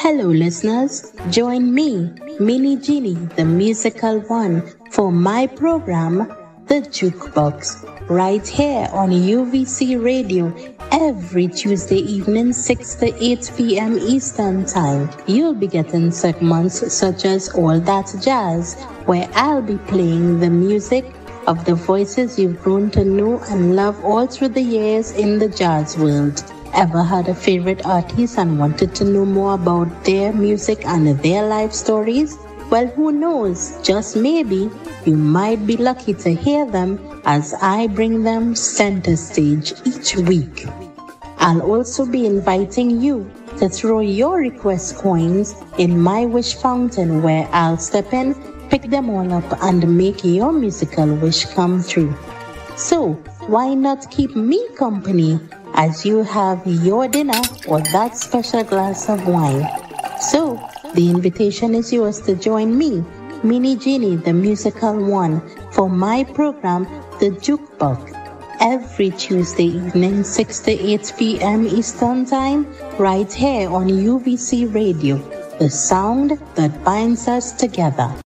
Hello, listeners. Join me, Mini Genie, the musical one, for my program, The Jukebox, right here on UVC Radio every Tuesday evening, 6 to 8 p.m. Eastern Time. You'll be getting segments such as All That Jazz, where I'll be playing the music of the voices you've grown to know and love all through the years in the jazz world. Ever had a favorite artist and wanted to know more about their music and their life stories? Well, who knows? Just maybe you might be lucky to hear them as I bring them center stage each week. I'll also be inviting you to throw your request coins in my wish fountain, where I'll step in, pick them all up, and make your musical wish come true. So, why not keep me company as you have your dinner or that special glass of wine? So, the invitation is yours to join me, Mini Genie, the musical one, for my program, The Jukebox, every Tuesday evening, 6 to 8 p.m. Eastern Time, right here on UVC Radio, the sound that binds us together.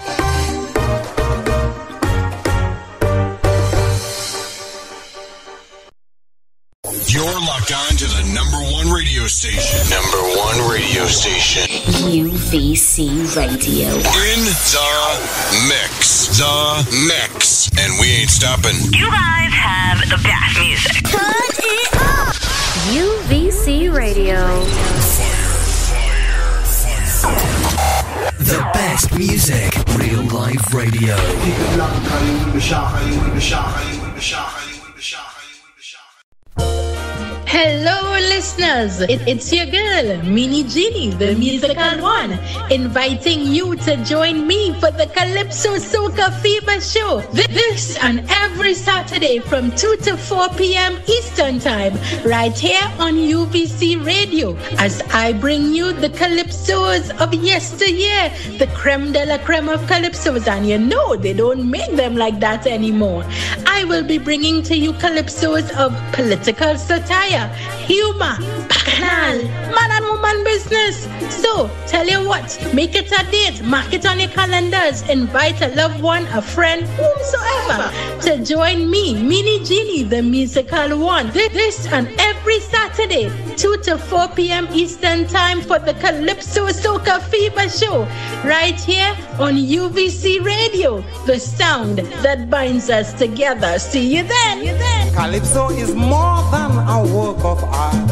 You're locked on to the number one radio station. Number one radio station. UVC Radio. In the mix. The mix. And we ain't stopping. You guys have the best music. Turn it up! UVC Radio. Fire. The best music. Real life radio. Hello, listeners. It's your girl, Mini Genie, the musical one, inviting you to join me for the Calypso Soca Fever Show. This and every Saturday from 2 to 4 p.m. Eastern Time, right here on UVC Radio, as I bring you the Calypsos of yesteryear, the creme de la creme of Calypsos, and you know they don't make them like that anymore. I will be bringing to you Calypsos of political satire, humor, bacchanal, man and woman business. So, tell you what, make it a date, mark it on your calendars, invite a loved one, a friend, whomsoever, to join me, Mini Genie, the musical one. This and every Saturday, 2 to 4 p.m. Eastern Time for the Calypso Soca Fever Show, right here on UVC Radio, the sound that binds us together. See you then. Calypso is more than a work of art.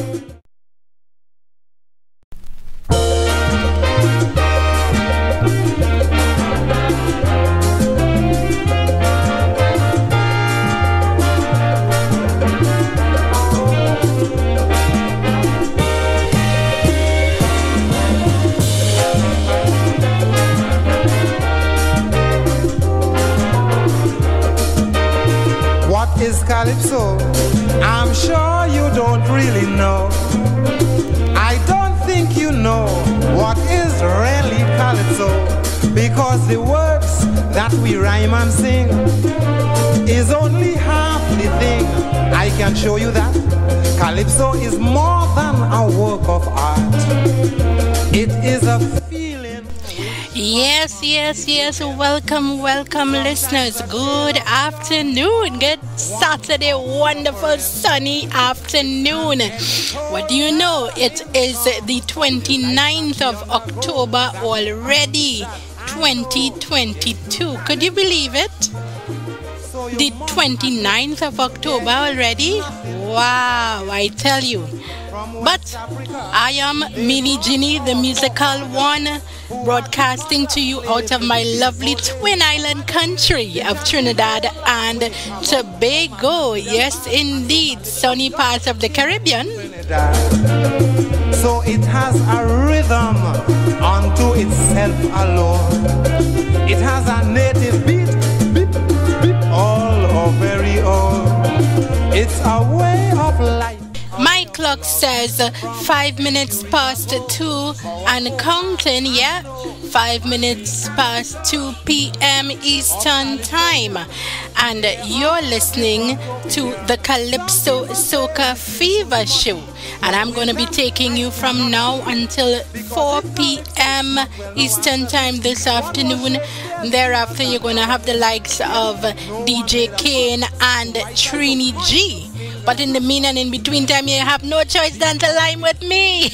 What is Calypso? I'm sure you don't really know. I don't think you know what is really Calypso, because the words that we rhyme and sing is only half the thing. I can show you that Calypso is more than a work of art. It is a feeling. Yes. Welcome, listeners. Good afternoon. Good Saturday, wonderful sunny afternoon. What do you know? It is the 29th of October already, 2022. Could you believe it? The 29th of October already? Wow, I tell you. But I am Mini Genie, the musical one, broadcasting to you out of my lovely Twin Island country of Trinidad and Tobago. Yes, indeed, sunny parts of the Caribbean. So it has a rhythm unto itself alone. It has a native beat, beep, beep, all of very own. It's a way of life. My clock says 5 minutes past 2 and counting, yeah. 5 minutes past 2 p.m. Eastern Time. And you're listening to the Calypso Soca Fever Show. And I'm going to be taking you from now until 4 p.m. Eastern Time this afternoon. Thereafter, you're going to have the likes of DJ Kane and Trini G. But in the mean and in between time, you have no choice than to line with me.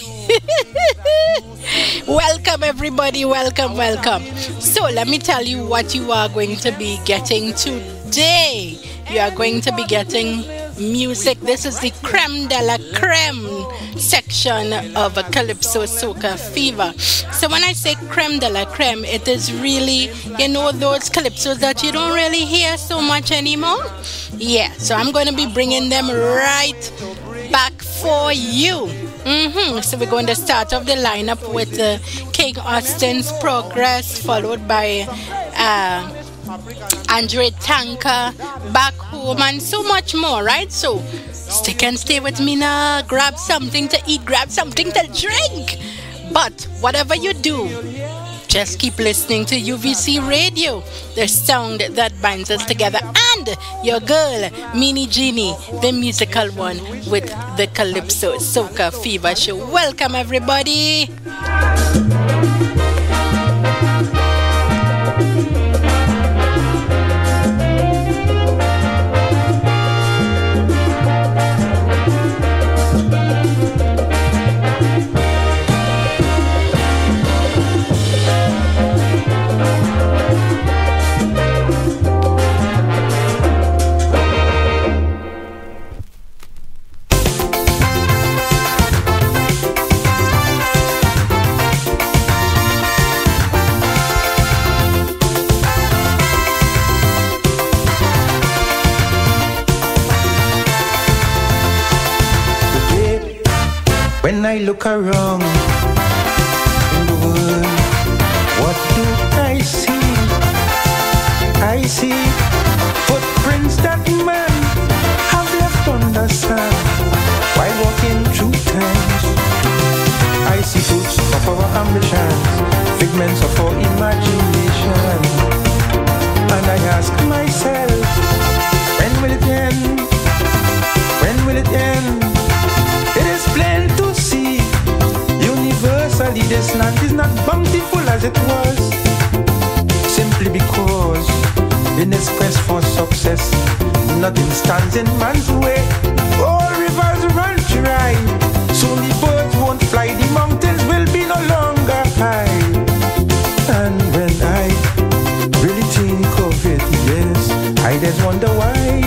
Welcome, everybody. Welcome, welcome. So let me tell you what you are going to be getting today. You are going to be getting music. This is the creme de la creme section of a Calypso Soca Fever. So when I say creme de la creme, it is really, you know, those calypsos that you don't really hear so much anymore. Yeah, so I'm going to be bringing them right back for you. So we're going to start off the lineup with King Austin's Progress, followed by Andre Tanka, Back Home, and so much more, right? So stick and stay with me now. Grab something to eat, grab something to drink. But whatever you do, just keep listening to UVC Radio, the sound that binds us together. And your girl, Mini Genie, the musical one with the Calypso Soca Fever Show. Welcome, everybody. When I look around in the world, what do I see? I see footprints that man have left on the sand while walking through times. I see fruits of our ambitions, figments of our imagination. And I ask myself, when will it end? When will it end? It is plain to see, universally this land is not bountiful as it was, simply because in its quest for success, nothing stands in man's way. All rivers run dry, soon the birds won't fly, the mountains will be no longer high. And when I really think of it, yes, I just wonder why.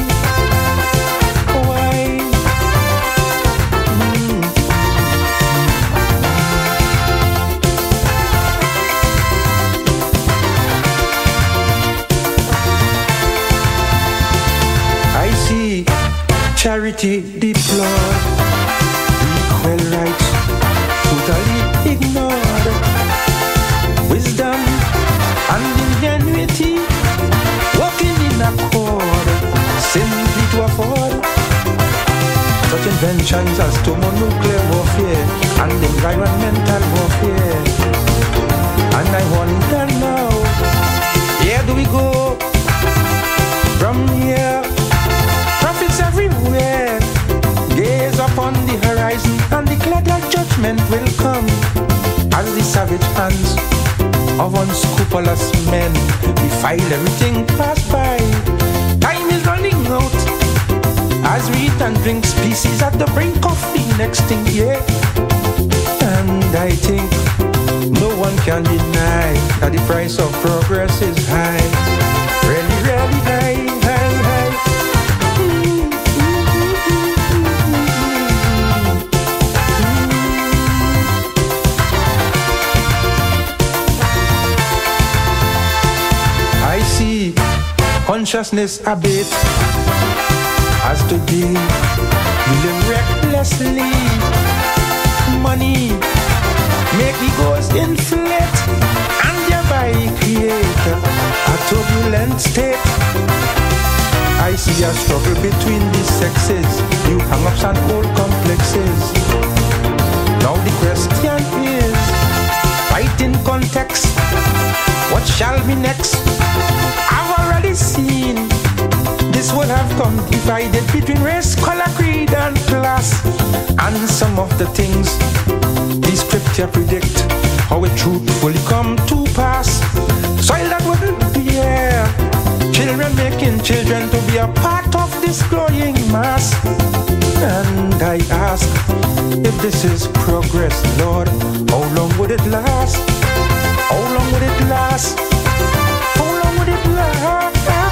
Charity deplored, equal rights totally ignored, wisdom and ingenuity working in accord, simply to afford such inventions as thermonuclear warfare and environmental warfare. And I wonder now, where do we go from here? Everywhere, gaze upon the horizon, and declare that judgment will come as the savage hands of unscrupulous men defile everything passed by. Time is running out as we eat and drink species at the brink of being extinct, yeah. And I think no one can deny that the price of progress is high, really, really high, high, high. Consciousness abate as today we live recklessly. Money make egos inflate and thereby create a turbulent state. I see a struggle between the sexes, new hang-ups and old complexes. question is, right in context, what shall be next? I've already seen this would have come divided between race, color, creed, and class. And some of the things the scripture predict, how it truthfully come to pass. Soil that wouldn't be here, children making children to be a part of this growing mass. And I ask, if this is progress, Lord, how long would it last? How long would it last? How long would it last?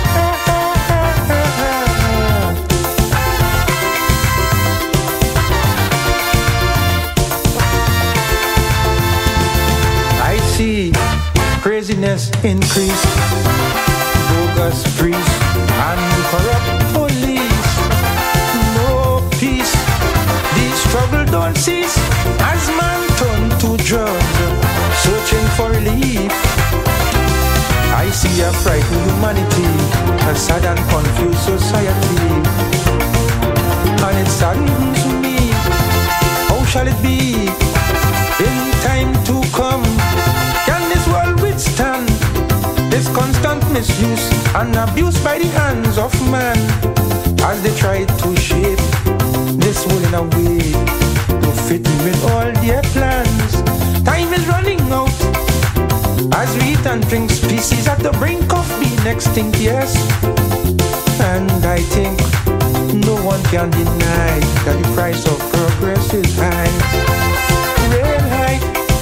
I see craziness increase, bogus priests and corrupt police. No peace, the struggle don't cease as man turn to drugs, searching for relief. I see a frightened humanity, a sad and confused society, and it saddens me. How shall it be in time to come? Can this world withstand this constant misuse and abuse by the hands of man, as they try to shape this world in a way to fit in with all their plans? Time is running out as we eat and drink, species at the brink of being extinct, yes. And I think no one can deny that the price of progress is high, real high.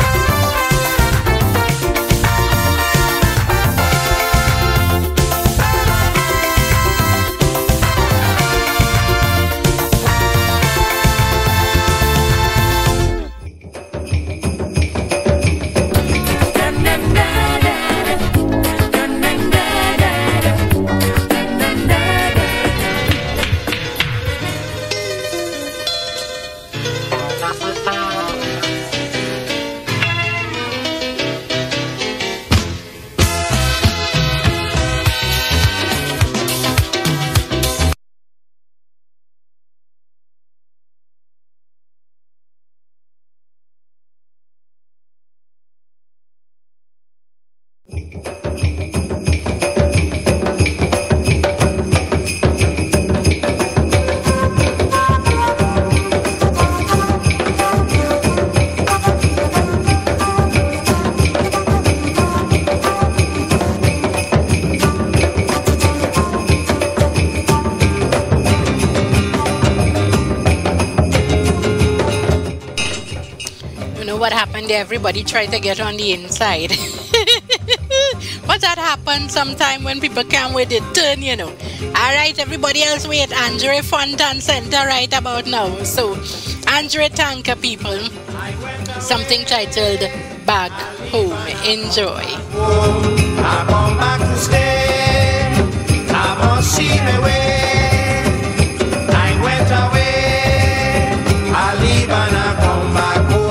What happened there? Everybody tried to get on the inside. But that happens sometime when people can't wait their turn, you know. Alright, everybody else wait. Andre Fontan Center right about now. So, Andre Tanka people. Something titled Back Home. Enjoy. I come back to stay. I must see my way. I went away. I leave and I come back home.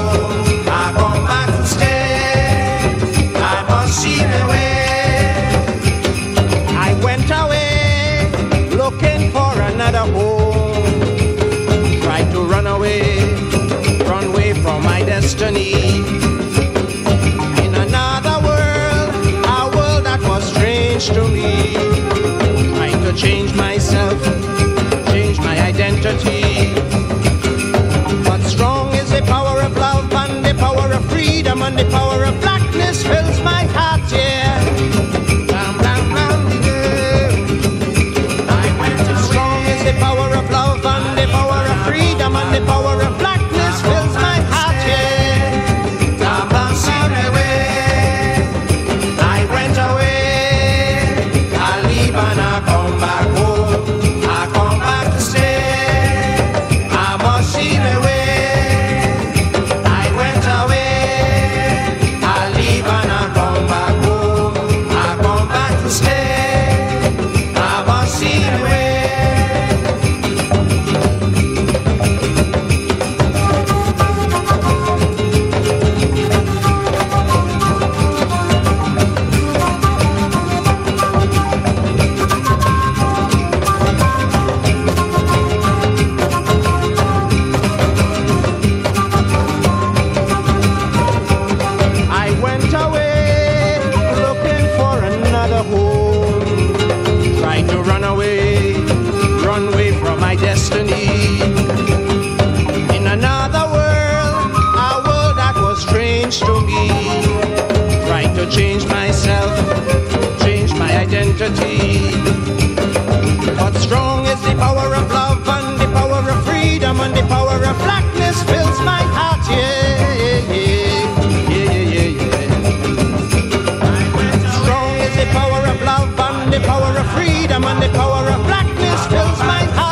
See the way. I went away looking for another home. Tried to run away from my destiny. In another world, a world that was strange to me. Trying to change myself, change my identity. But strong is the power of love and the power of freedom and the power of blackness fills my heart, yeah. Bam, bam, bam, yeah. I went to strong is the power of love and the power of freedom and the power of blackness fills my heart, yeah. Bam, bam, see my way. I went away. I leave and I come back home. I come back to stay. I must see my way. freedom and the power of blackness fills my heart, Strong is the power of love and the power of freedom and the power of blackness fills my heart,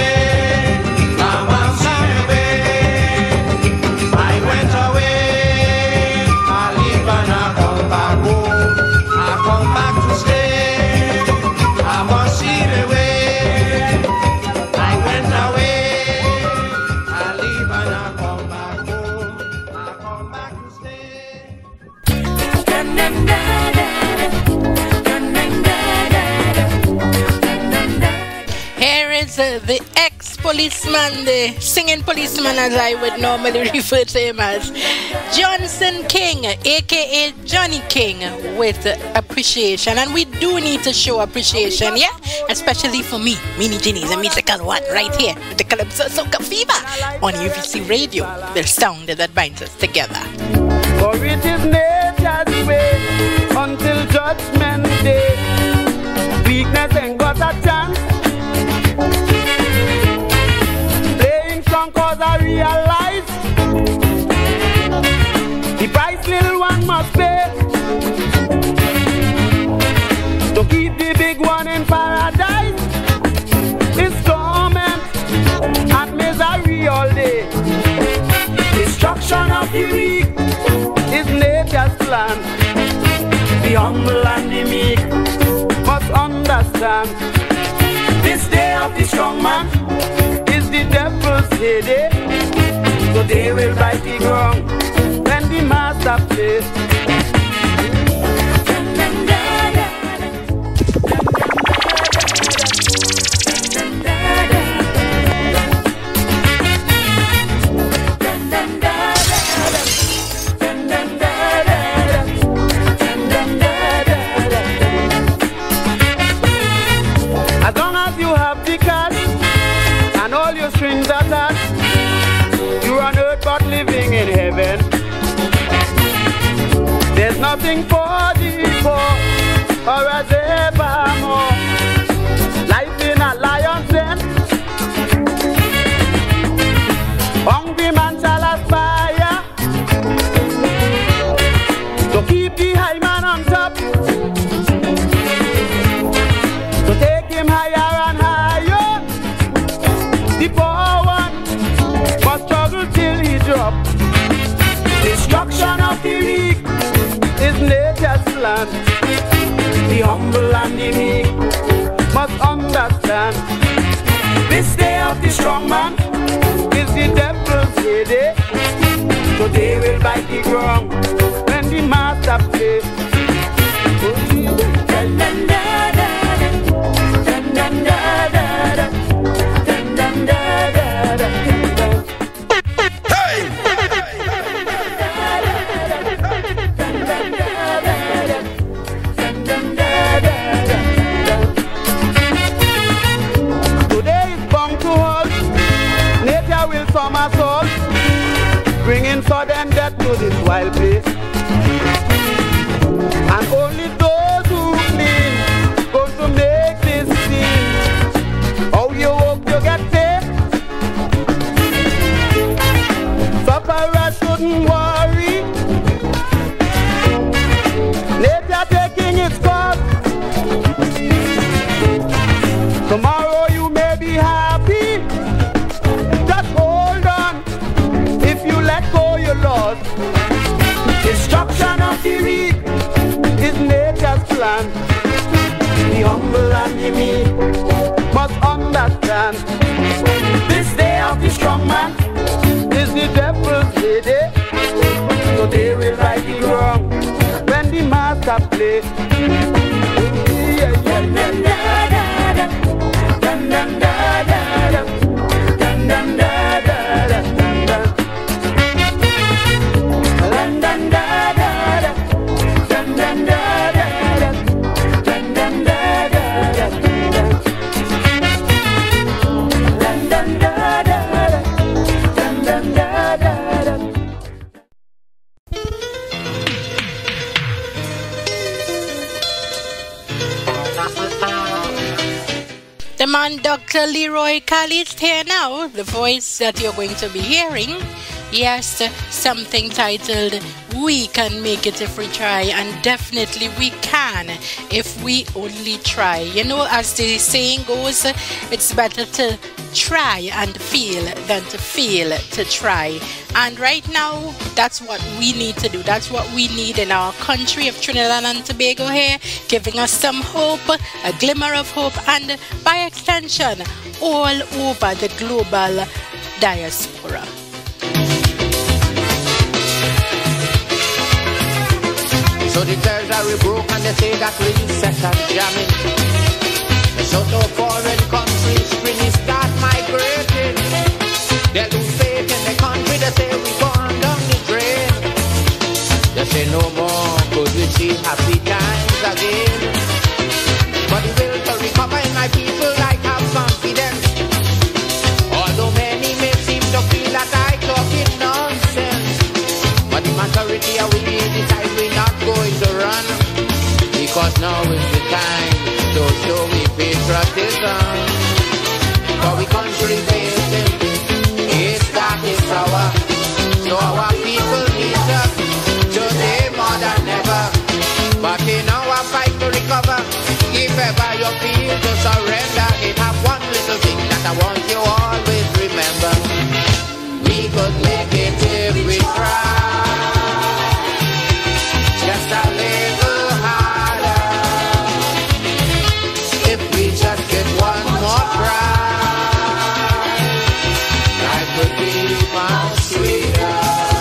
The ex-policeman, the singing policeman as I would normally refer to him as, Johnson King, aka Johnny King, with appreciation. And we do need to show appreciation, yeah? Especially for me, Mini Genie, the musical one, right here with the Calypso Soca Fever on UVC Radio, the sound that binds us together. For it is nature's way until judgment day. Weakness ain't got a chance. Playing strong cause I realize the price little one must pay to keep the big one in paradise. It's torment and misery all day. Destruction of the weak is nature's plan. The humble and the meek must understand. This day of the strong man is the devil's heyday. So they will bite the ground when the master plays. Strings attached, you're on earth but living in heaven. There's nothing for the poor or as evermore. Life in a lion's den, hungry man shall aspire to keep the high man on top, to take him higher and higher. The poor one must struggle till he drop. Destruction of the weak is nature's plan. The humble and the meek must understand. This day of the strong man is the devil's heyday. So they will bite the ground when the master plays. Somersault, bringing sudden death to this wild place. And only those who clean going to make this scene. How you hope you get paid? Sufferers shouldn't worry. Nature taking its course. Tomorrow you may be happy. Just hold on. If you let go, you're lost. And Dr. Leroy Khalid here now, the voice that you're going to be hearing. Yes, something titled We Can Make It If We Try, and definitely we can if we only try. You know, as the saying goes, it's better to try and feel than to feel to try. And right now, that's what we need to do. That's what we need in our country of Trinidad and Tobago here, giving us some hope, a glimmer of hope, and by extension, all over the global diaspora. So the treasury broke and they say that we set and jamming. So to foreign countries really start migrating. They lose faith in the country, they say we gone down the drain. They say no more could we see happy times again. But the will to recover in my people like have confidence. Although many may seem to feel that I talking nonsense, but the majority are we decide we're not going to run, because now is the time to show me patriotism. For we country facing is that is our, so our people need us today more than ever. But in our fight to recover, if ever you feel to surrender, it have one little thing that I want you always remember. We could make it if we try. Just a little harder. If we just get one more try, life would be much sweeter.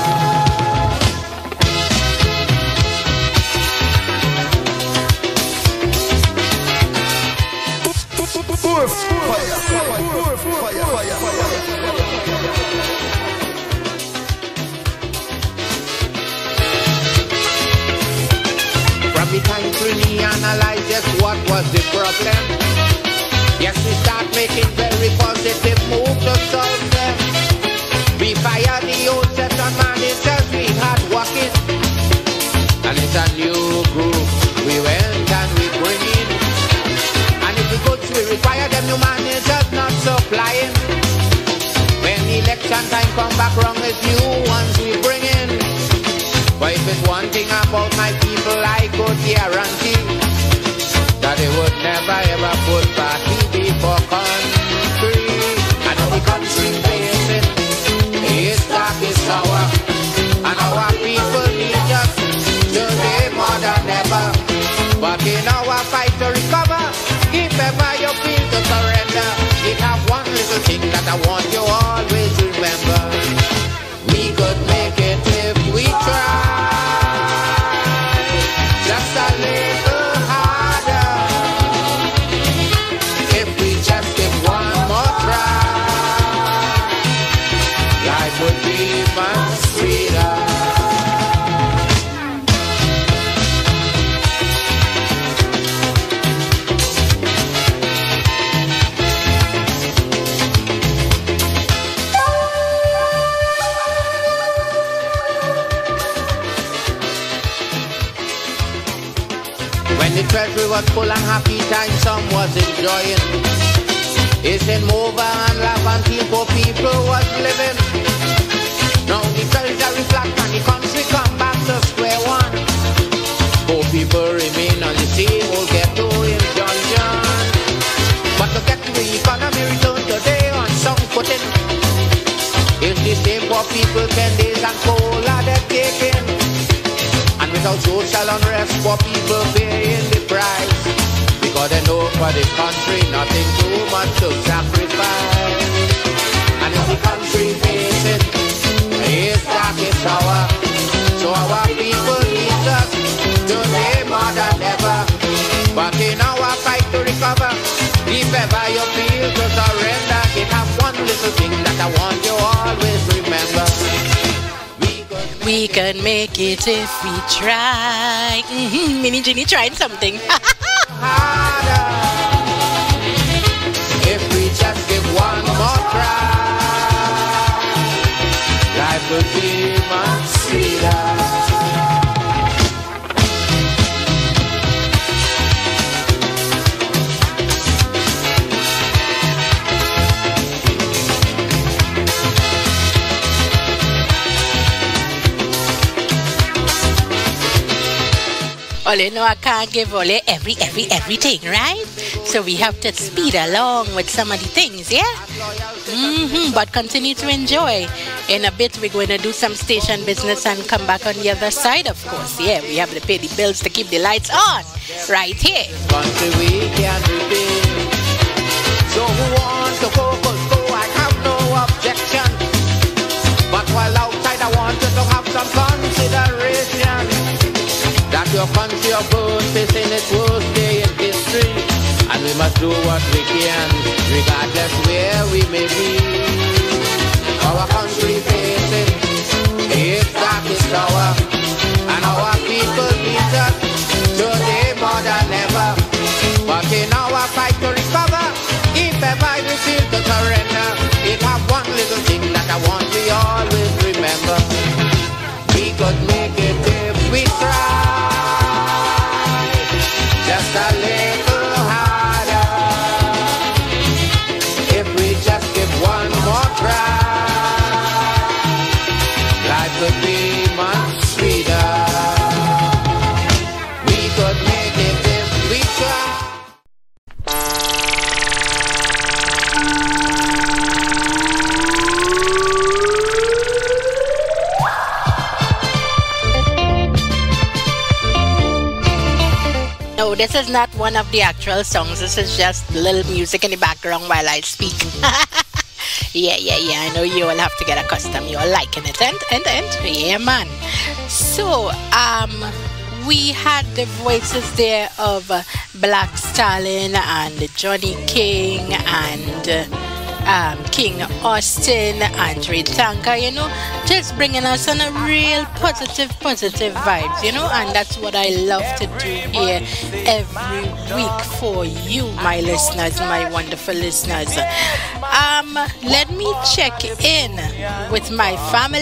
From the time we analyze just what was the problem, yes, we start making very positive moves to solve them. We fire the old set on managers we had working, and it's a new group we went and we bring in. And if the goods we require, them new managers not supplying. When election time come back wrong, it's new ones we bring in. But if it's one thing about my people, I could guarantee that they would never ever put party before country. And the country facing is dark, is sour, and our people need us today more than ever. But in our fight to recover, if ever you feel to surrender, it have one little thing that I want you always remember. We could make it if we try. Just a little harder. If we just give one more try, life would be much sweeter. When the treasury was full and happy time, some was enjoying. It's in over and laugh and feel for people was living. Now the treasury flat and the country come back to square one. Poor people remain on the same old ghetto in Junction. But to get the economy return today on some footing, it's the same poor people 10 days and cola they're taking. And without social unrest, poor people paying the price, because they know for the country nothing too much to sacrifice. And if the country facing is dark, is sour, so our people need us today more than ever. But in our fight to recover, if ever you feel to surrender, it have one little thing that I want you always remember. We can make it if we try. Mini Genie trying something. Harder. If we just give one more try, life would be much sweeter. Well, you know, I can't give Ole everything, right? So we have to speed along with some of the things, yeah? But continue to enjoy. In a bit, we're going to do some station business and come back on the other side, of course. Yeah, we have to pay the bills to keep the lights on, right here. Country we can repeat. So who wants to go, I have no objection. But while outside, I want you to have some consideration. That your country of birth is in its worst day in history. And we must do what we can, regardless where we may be. Our country facing its darkest hour, and our people need us today more than ever. But in our fight to recover, if ever we feel to surrender, it have one little thing that I want we always remember. We could make it if we try. Just a little harder. If we just give one more try, life could be much sweeter. We could make it if we try. No, this is not one of the actual songs. This is just little music in the background while I speak. Yeah. I know you all have to get accustomed. You're liking it. And. Yeah, man. So, we had the voices there of Black Stallion and Johnny King and King Austin, Andre Tanka, you know, just bringing us on a real positive vibes, you know, and that's what I love to do here every week for you, my listeners, my wonderful listeners. Let me check in with my family.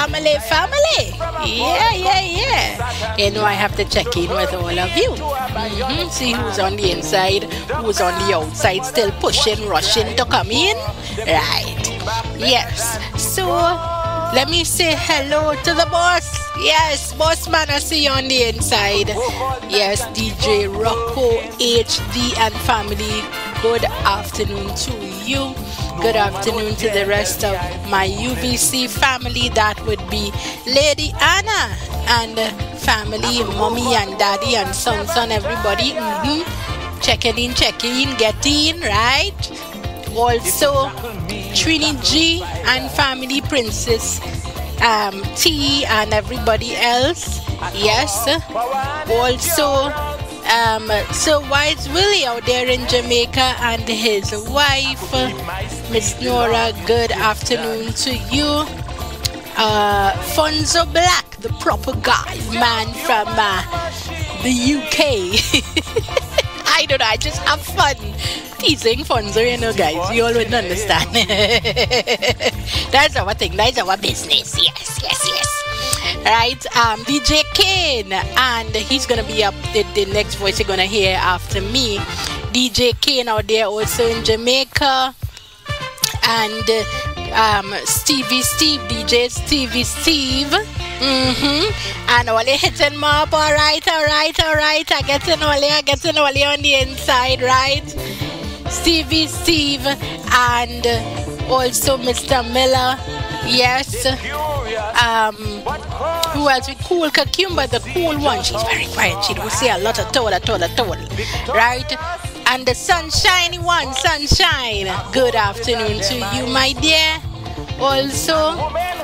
Yeah. You know, I have to check in with all of you. See who's on the inside, who's on the outside, still pushing, rushing to come in. Right. Yes. So let me say hello to the boss. Yes, boss man, I see you on the inside. Yes, DJ Rocco, HD and family. Good afternoon to you. Good afternoon to the rest of my UVC family. That would be Lady Anna and family, mommy and daddy and son, everybody. Checking in, get in, right? Also, Trini G and family, Princess T and everybody else. Yes. Also, Sir Wise Willie out there in Jamaica and his wife, Miss Nora. Good afternoon to you. Fonzo Black, the proper guy, man from the UK. I don't know, I just have fun teasing Fonzo, you know, guys. You all would understand. That's our thing, that's our business. Yes. Right, DJ Kane, and he's gonna be up the next voice you're gonna hear after me. DJ Kane out there also in Jamaica, and DJ Stevie Steve. And Oli hitting mob, alright. I getting Oli on the inside, right? Stevie Steve and also Mr. Miller. Yes. Who else? Cool Kakumba, the cool one. She's very quiet. She don't say a lot of total. Right? And the sunshiny one, Sunshine. Good afternoon to you, my dear. Also,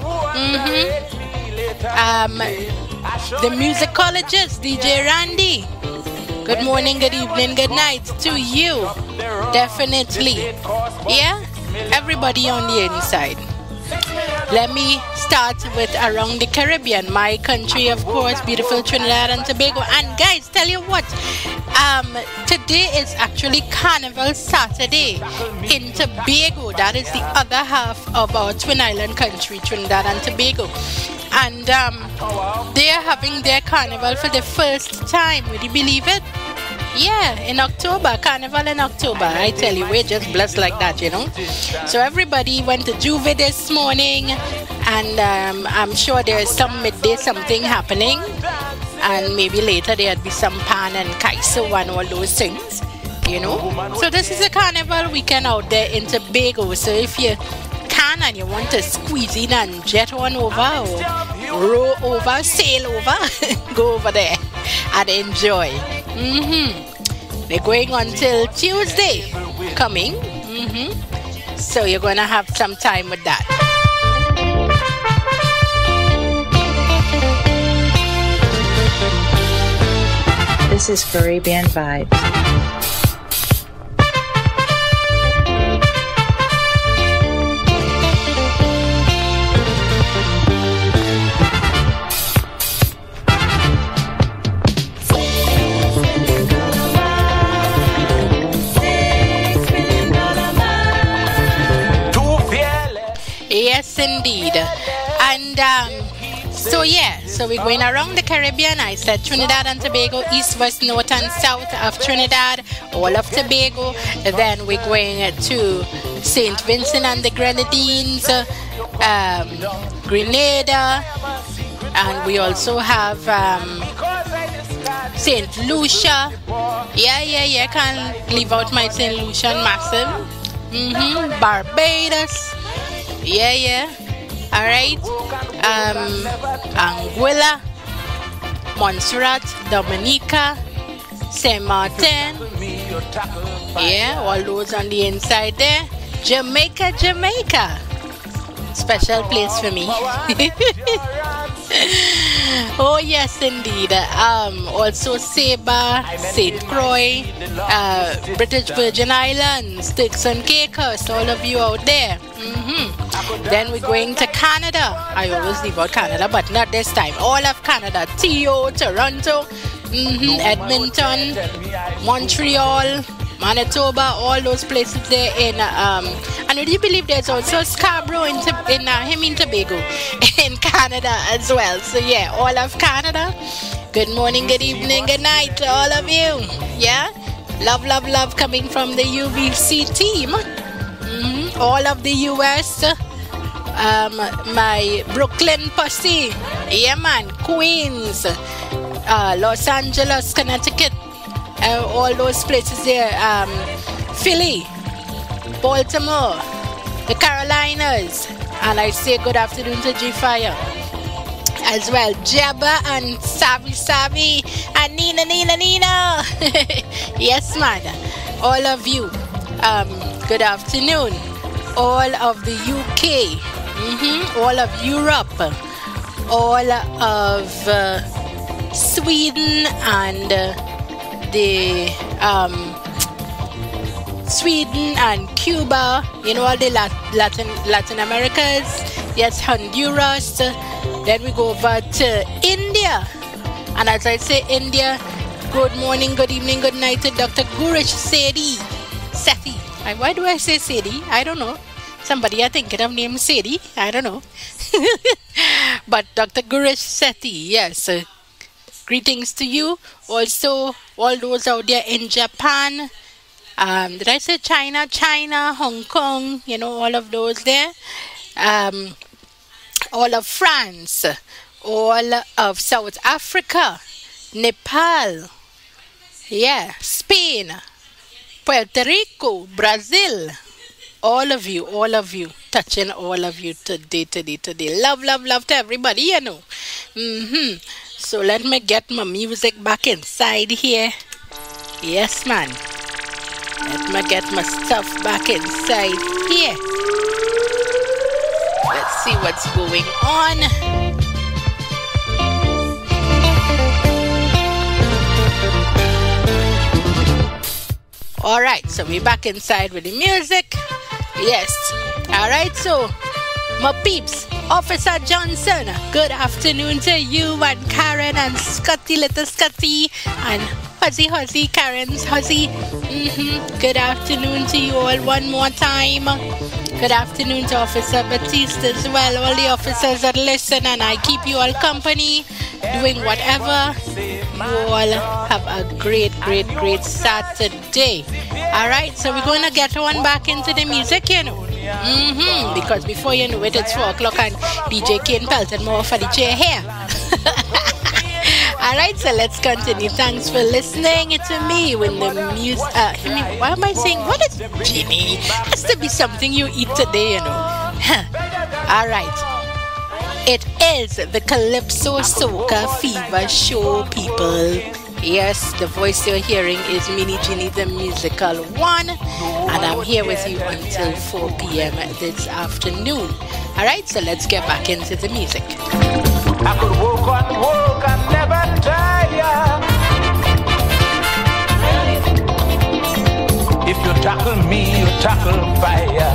the musicologist, DJ Randy. Good morning, good evening, good night to you. Definitely. Yeah? Everybody on the inside. Let me start with around the Caribbean, my country, of course, beautiful Trinidad and Tobago. And guys, tell you what, today is actually Carnival Saturday in Tobago. That is the other half of our twin island country, Trinidad and Tobago. And they are having their carnival for the first time. Would you believe it? Yeah, in October, carnival in October. I tell you, we're just blessed like that, you know. So everybody went to Juve this morning, and I'm sure there's some midday something happening. and maybe later there'd be some pan and kaiso and all those things, you know. So this is a carnival weekend out there in Tobago. So if you can and you want to squeeze in and jet on over or row over, sail over, go over there and enjoy. They're going until Tuesday coming. So you're going to have some time with that. This is Caribbean Vibes. Yes, indeed. And so we're going around the Caribbean. I said Trinidad and Tobago, east, west, north, and south of Trinidad, all of Tobago. Then we're going to St. Vincent and the Grenadines, Grenada, and we also have St. Lucia. Yeah, can't leave out my St. Lucia and Massive. Barbados. Yeah. All right. Anguilla, Montserrat, Dominica, Saint Martin. Yeah, all those on the inside there. Jamaica. Special place for me. Oh yes, indeed. Also Saba, St. Croix, British Virgin Islands, Turks and Caicos, all of you out there. Then we're going to Canada. I always leave out Canada, but not this time. All of Canada, Toronto, Edmonton, Montreal, Manitoba, all those places there in and would you believe there's also Scarborough in Tobago in Canada as well. So yeah, all of Canada. Good morning, good evening, good night to all of you. Yeah, love coming from the UVC team. All of the US, my Brooklyn posse, yeah man, Queens, Los Angeles, Connecticut, all those places there, Philly, Baltimore, the Carolinas, and I say good afternoon to G-Fire as well, Jabba and Savi and Nina. Yes man, all of you, good afternoon. All of the UK, all of Europe, all of Sweden and Sweden and Cuba, you know, all the Latin Americas, yes, Honduras. Then we go over to India, and as I say India, good morning, good evening, good night to Dr. Gurish Sethi. Why do I say Sadie? I don't know. Somebody I think of named Sadie. I don't know. But Dr. Gurish Sethi, yes. Greetings to you. Also, all those out there in Japan. Did I say China, Hong Kong, you know, all of those there. All of France. All of South Africa. Nepal. Yeah, Spain. Puerto Rico, Brazil, all of you, touching all of you today. Love to everybody, you know. So let me get my music back inside here. Yes, man. Let me get my stuff back inside here. Let's see what's going on. Alright, so we're back inside with the music. Yes. Alright, so my peeps, Officer Johnson, good afternoon to you and Karen and Scotty, little Scotty, and Huzzy, Karen's Huzzy. Good afternoon to you all one more time. Good afternoon to Officer Batiste as well. All the officers that listen, and I keep you all company, doing whatever. You all have a great Saturday. Alright, so we're going to get on back into the music, you know. Because before you know it, it's 4 o'clock and DJ Kane pelted more for the chair here. Alright, so let's continue. Thanks for listening to me with the music. Why am I saying, what is Genie? Has to be something you eat today, you know. Alright. It is the Calypso Soca Fever Show, people. Yes, the voice you're hearing is Mini Genie, the musical one. And I'm here with you until 4 p.m. this afternoon. Alright, so let's get back into the music. I could walk and never tire. If you tackle me, you tackle fire.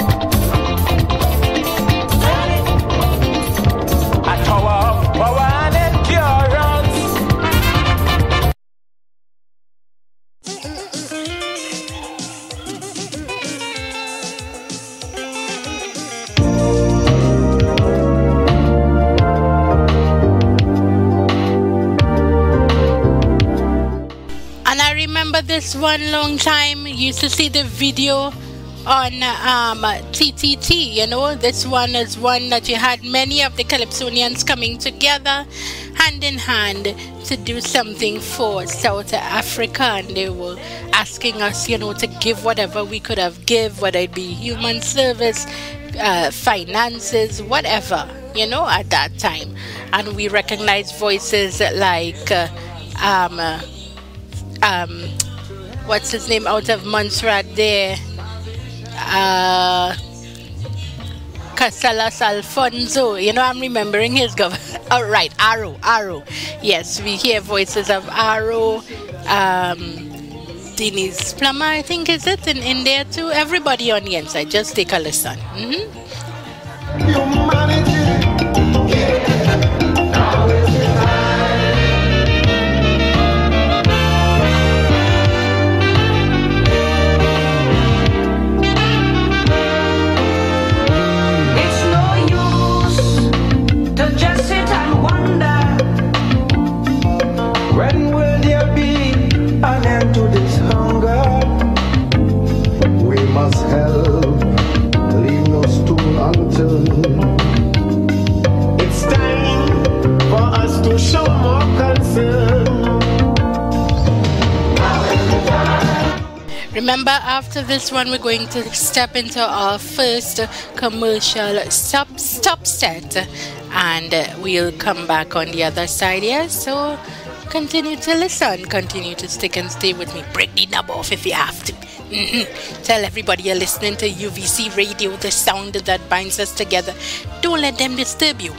A tower of power and endurance. And I remember this one long time. Used to see the video on TTT, you know. This one is one that you had many of the Calypsonians coming together hand in hand to do something for South Africa, and they were asking us, you know, to give whatever we could have give, whether it be human service, finances, whatever, you know, at that time. And we recognized voices like what's his name out of Montserrat there, Casalas Alfonso, you know, I'm remembering his all right, Arrow. Yes, we hear voices of Arrow, Denise Plummer, I think, is it in there too? Everybody on the inside, just take a listen. When will there be an end to this hunger? We must help, leave no stone unturned. It's time for us to show more concern. Remember, after this one, we're going to step into our first commercial stop set, and we'll come back on the other side here. So continue to listen, continue to stick and stay with me. Break the knob off if you have to. Tell everybody you're listening to UVC Radio, the sound that binds us together. Don't let them disturb you.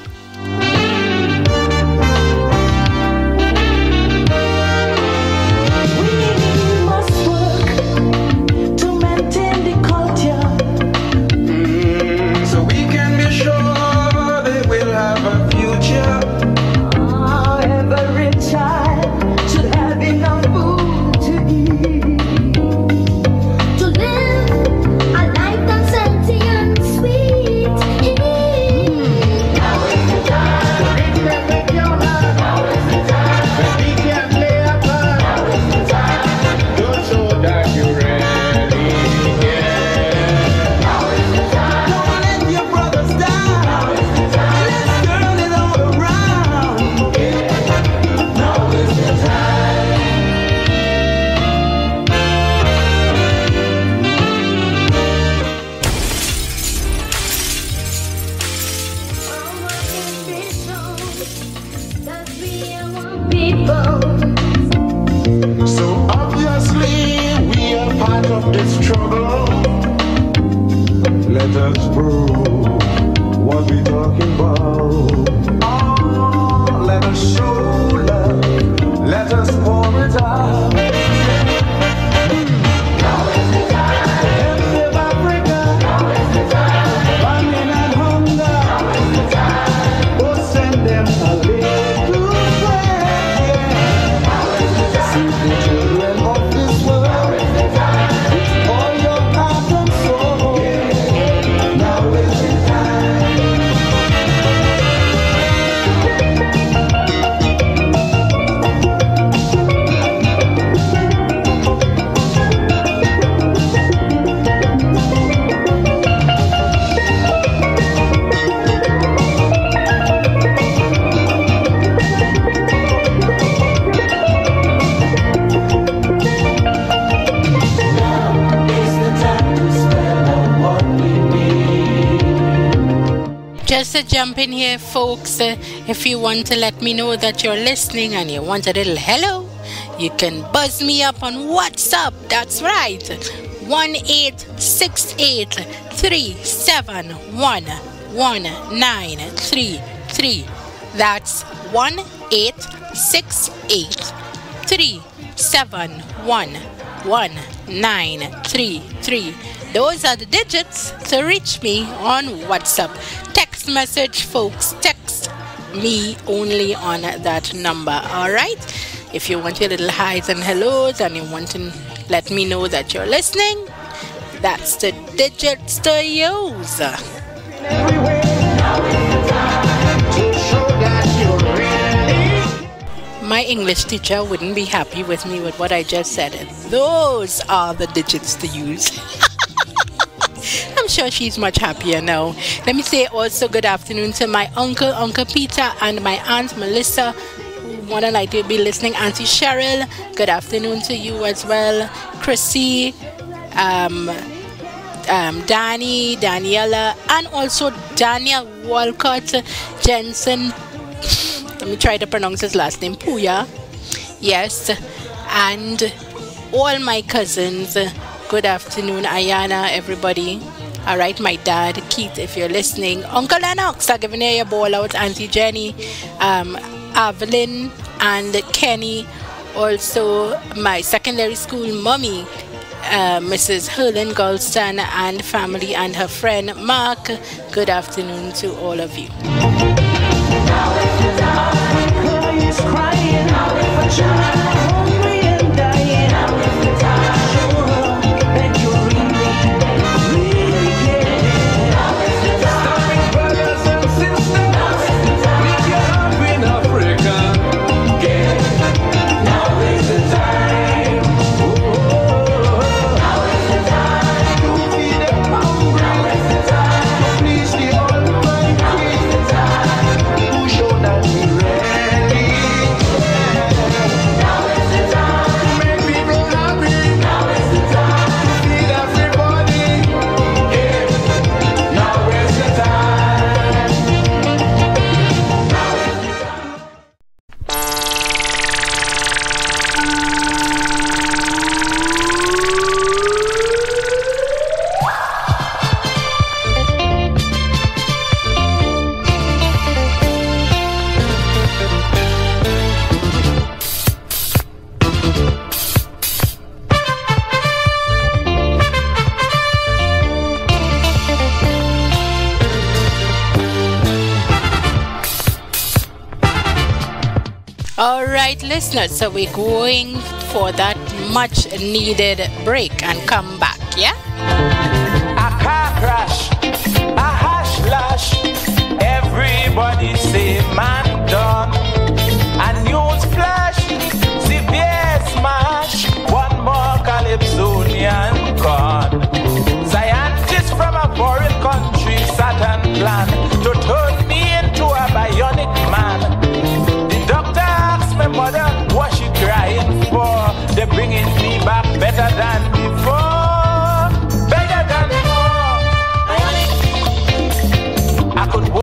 Now is Just to jump in here, folks, if you want to let me know that you're listening and you want a little hello, you can buzz me up on WhatsApp. That's right. 1-868-371-1933. That's 1-868-371-1933. Those are the digits to reach me on WhatsApp. Text message, folks. Text me only on that number. All right? If you want your little highs and hellos and you want to let me know that you're listening, that's the digits to use. My English teacher wouldn't be happy with me with what I just said. Those are the digits to use. I'm sure she's much happier now. Let me say also good afternoon to my Uncle Peter, and my Aunt Melissa, who more than likely will be listening. Auntie Cheryl, good afternoon to you as well. Chrissy, Danny, Daniela, and also Daniel Walcott Jensen. Let me try to pronounce his last name, Puya. Yes, and all my cousins. Good afternoon, Ayana, everybody. All right, my dad, Keith, if you're listening. Uncle Lennox, I'm giving you your ball out. Auntie Jenny, Evelyn, and Kenny. Also, my secondary school mommy, Mrs. Helen Goldston, and family, and her friend Mark. Good afternoon to all of you. Alright, listeners, so we're going for that much needed break and come back, yeah? A car crash, a hash lash, everybody say man done. A news flash, severe smash, one more Calypsonian gone. Scientists from a foreign country sat and planned to turn me into a bionic man. My mother, what she crying for? They're bringing me back better than before. Better than before. I could.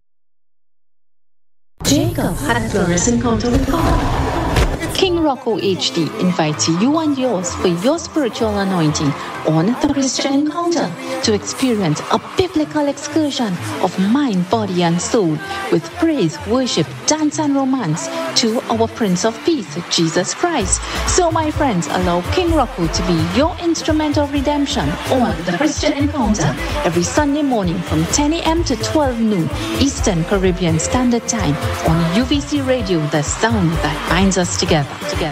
Jacob had a fluorescent encounter with God. King Rocco HD invites you and yours for your spiritual anointing on the Christian Encounter to experience a biblical excursion of mind, body, and soul with praise, worship, dance, and romance to our Prince of Peace, Jesus Christ. So, my friends, allow King Rocco to be your instrument of redemption on the Christian Encounter every Sunday morning from 10 a.m. to 12 noon Eastern Caribbean Standard Time on UVC Radio, the sound that binds us together.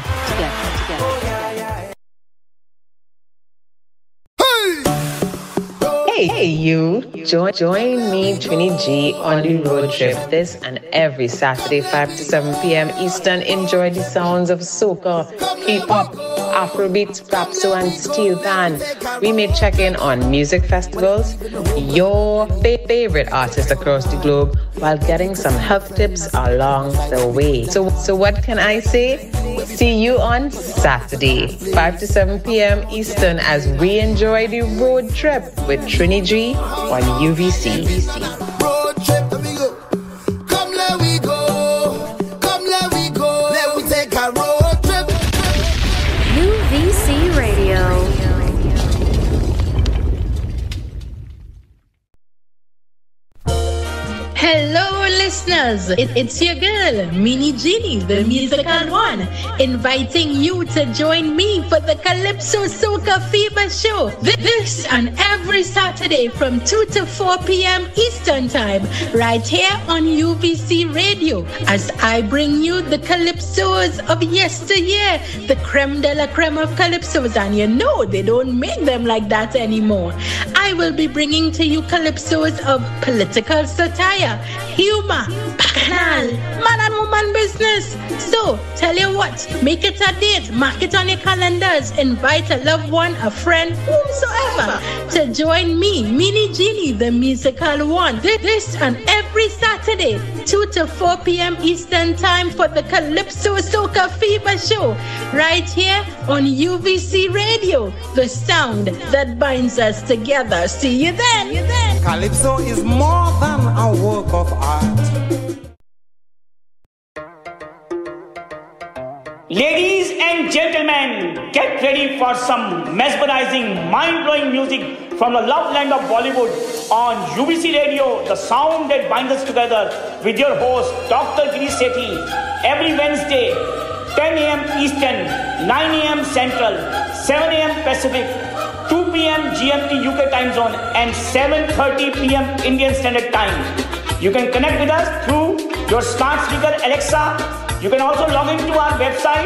Hey you, join me, Trini G, on the road trip this and every Saturday 5 to 7 p.m. Eastern. Enjoy the sounds of soca, hip-hop, Afrobeats, Calypso, and steel pan. We may check in on music festivals, your favorite artists across the globe, while getting some health tips along the way. So what can I say? See you on Saturday, 5 to 7 p.m. Eastern, as we enjoy the road trip with Trini G on UVC. Road trip, let me go. listeners, it's your girl, Mini Genie, the musical one, inviting you to join me for the Calypso Soca Fever Show. This and every Saturday from 2 to 4 p.m. Eastern Time, right here on UVC Radio, as I bring you the Calypsos of yesteryear, the creme de la creme of Calypsos, and you know they don't make them like that anymore. I will be bringing to you Calypsos of political satire, humor, bacchanal, man and woman business. So, tell you what, make it a date, mark it on your calendars, invite a loved one, a friend, whomsoever, to join me, Mini Genie, the musical one. This and every Saturday, 2 to 4 p.m. Eastern Time for the Calypso Soca Fever Show, right here on UVC Radio, the sound that binds us together. See you then. Calypso is more than a work of art. Ladies and gentlemen, get ready for some mesmerizing, mind-blowing music from the love land of Bollywood on UVC Radio, the sound that binds us together, with your host, Dr. Genie Sethi, every Wednesday, 10 a.m. Eastern, 9 a.m. Central, 7 a.m. Pacific, 2 p.m. GMT UK time zone, and 7:30 p.m. Indian Standard Time. You can connect with us through your smart speaker Alexa. You can also log into our website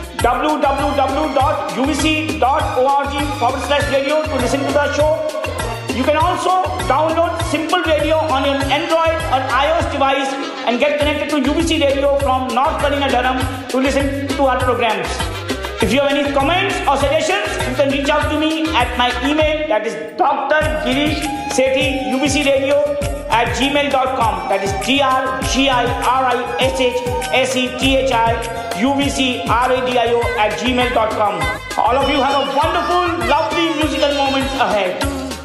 www.uvc.org/radio to listen to the show. You can also download Simple Radio on your Android or iOS device and get connected to UVC Radio from North Carolina, Durham to listen to our programs. If you have any comments or suggestions, you can reach out to me at my email, that is drgirishsethi@gmail.com. That is drgirishsethi@gmail.com. All of you have a wonderful, lovely musical moments ahead.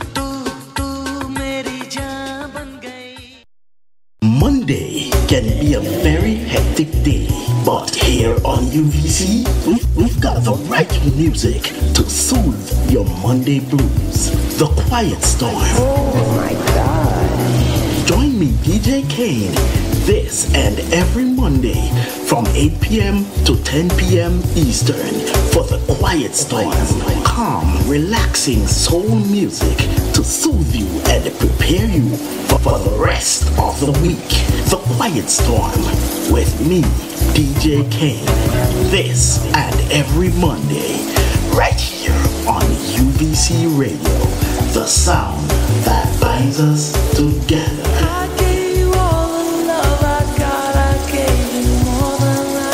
Monday can be a very hectic day, but here on UVC, we've got the right music to soothe your Monday blues. The Quiet Storm. Oh my God. Join me, DJ Kane, this and every Monday from 8 p.m. to 10 p.m. Eastern for The Quiet Storm. Calm, relaxing soul music to soothe you and prepare you for the rest of the week. The Quiet Storm with me, DJ Kane, this and every Monday, right here on UVC Radio, the sound that binds us together. I gave you all the love I got, I gave you more than I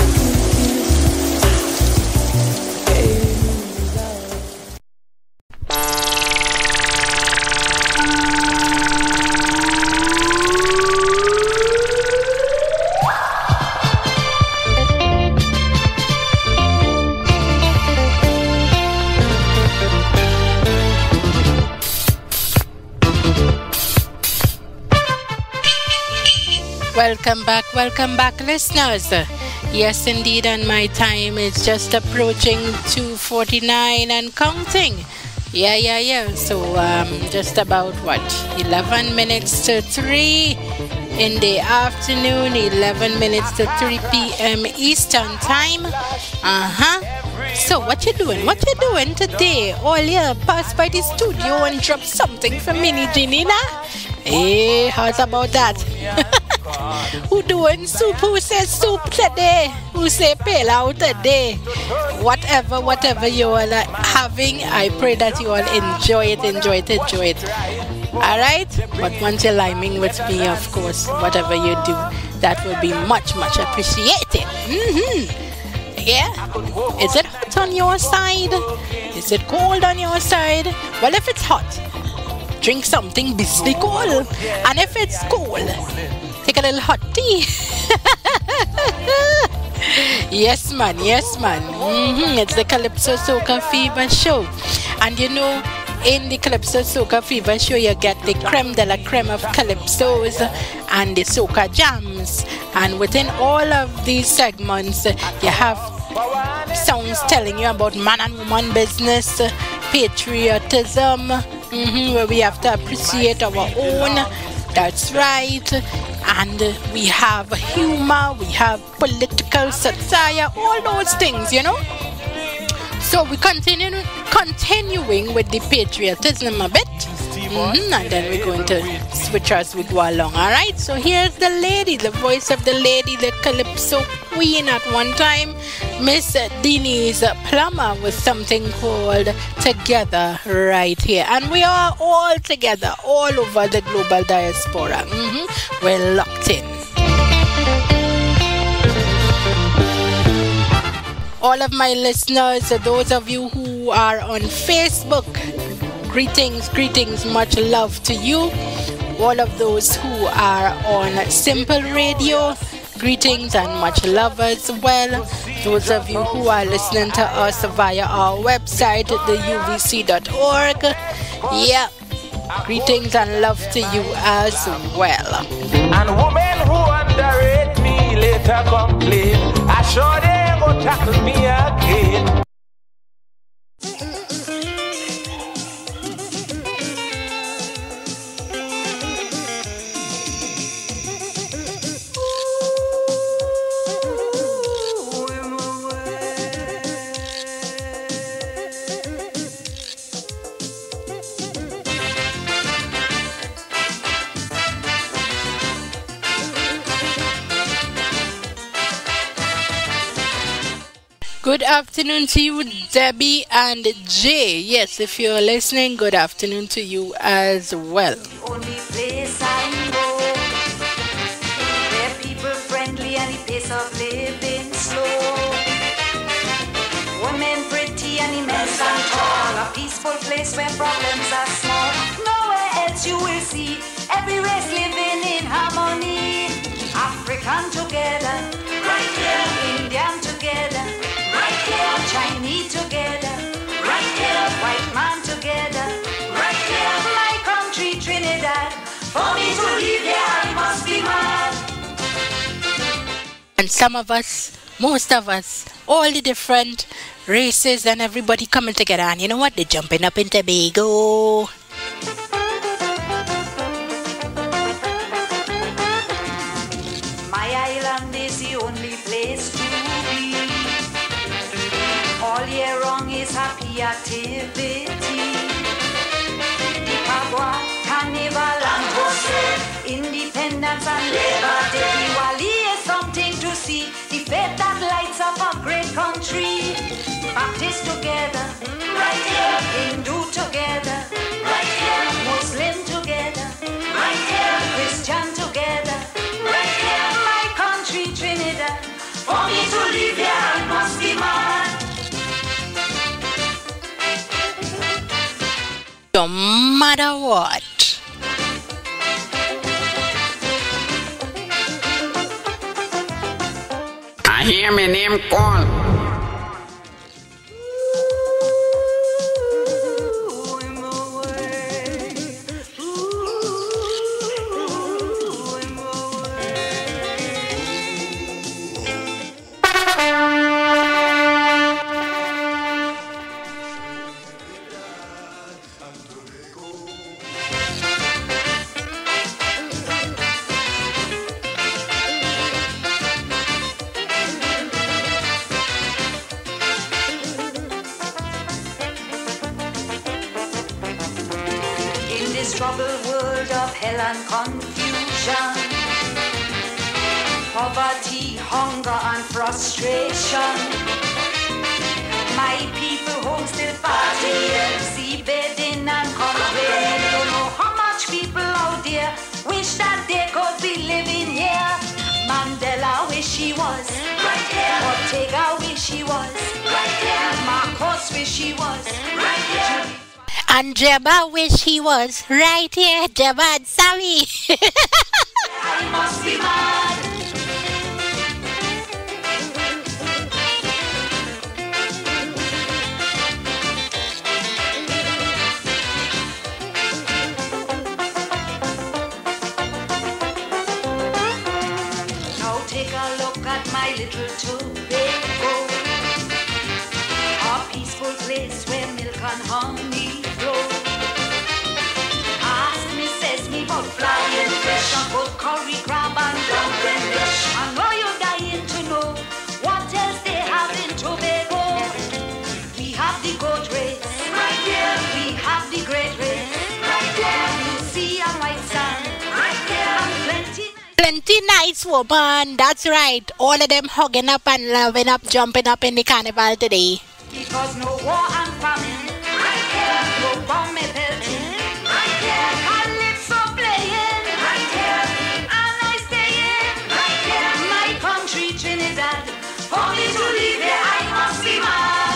could give. Welcome back, listeners. Yes, indeed, and my time is just approaching 2:49 and counting. Yeah. So, just about 11 minutes to 3 in the afternoon, 11 minutes to 3 p.m. Eastern Time. So, what you doing? What you doing today? Oh, yeah, pass by the studio and drop something for Mini Genie, nah? Hey, how's about that? Who doing soup? Who says soup today? Who say pilau today? Whatever you all are having, I pray that you all enjoy it. Alright? But once you're liming with me, of course, whatever you do, that will be much appreciated. Yeah? Is it hot on your side? Is it cold on your side? Well, if it's hot, drink something beastly cold. And if it's cold, take a little hot tea. Yes, man. It's the Calypso Soca Fever Show. And you know, in the Calypso Soca Fever Show, you get the creme de la creme of Calypsos and the Soca Jams. And within all of these segments, you have songs telling you about man and woman business, patriotism, where we have to appreciate our own. That's right. And we have humor, we have political satire, all those things, you know. So we're continuing with the patriotism a bit. And then we're going to switch as we go along. Alright, so here's the lady, the voice of the lady, the Calypso queen at one time, Miss Denise Plummer, with something called Together right here. And we are all together, all over the global diaspora. We're locked in. All of my listeners, those of you who are on Facebook, greetings, much love to you. All of those who are on Simple Radio, greetings and much love as well. Those of you who are listening to us via our website, theuvc.org, yeah, greetings and love to you as well. And women who underrate me later complain, I sure they go tackle me again. Good afternoon to you, Debbie and Jay. Yes, if you're listening, good afternoon to you as well. Only place I know where people friendly and the pace of living slow. Women pretty and immense and tall. A peaceful place where problems are small. Nowhere else you will see every race living in harmony. African together, right here. Indian together, right here. Chinese together, right here. White man together, right here. My country Trinidad, for me to live here I must be mad. And some of us, most of us, all the different races and everybody coming together, and you know what, they're jumping up in Tobago. My island is the only place to be. All year long is happy activity. The Pagua, Carnival and Jose, Independence and Labor Day. Diwali is something to see. The faith that lights up a great country. Baptist together, right here. Hindu together, right here. Muslim together, right here. Christian together, right here. My country Trinidad, for me to live here I must be mad. No matter what. I hear my name call. Troubled world of hell and confusion, poverty, hunger and frustration. My people home still partying, see bedding and complaining. Don't know how much people out there wish that they could be living here. Mandela wish he was right here. Ortega wish he was right here. Marcos wish he was right here. And Jabba wish he was right here. Jabba and Sammy. I must be mad. Now take a look at my little Tobago, a peaceful place where milk and honey. Ask me, says me about flying fish and good curry crab Pretty nice woman, that's right. All of them hugging up and loving up, jumping up in the carnival today. Because no war and famine, right here, no bomb pelting, right here, Calypso playing, right here, and I staying, right here, my country Trinidad. For me to live here, I must be mad.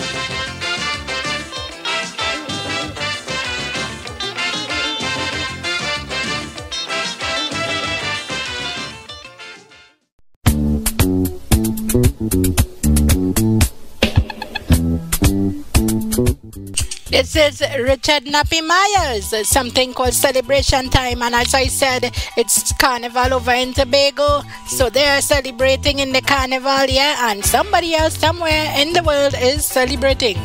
This is Richard Nappy Myers, something called Celebration Time, and as I said, it's carnival over in Tobago, so they are celebrating in the carnival, yeah, and somebody else somewhere in the world is celebrating.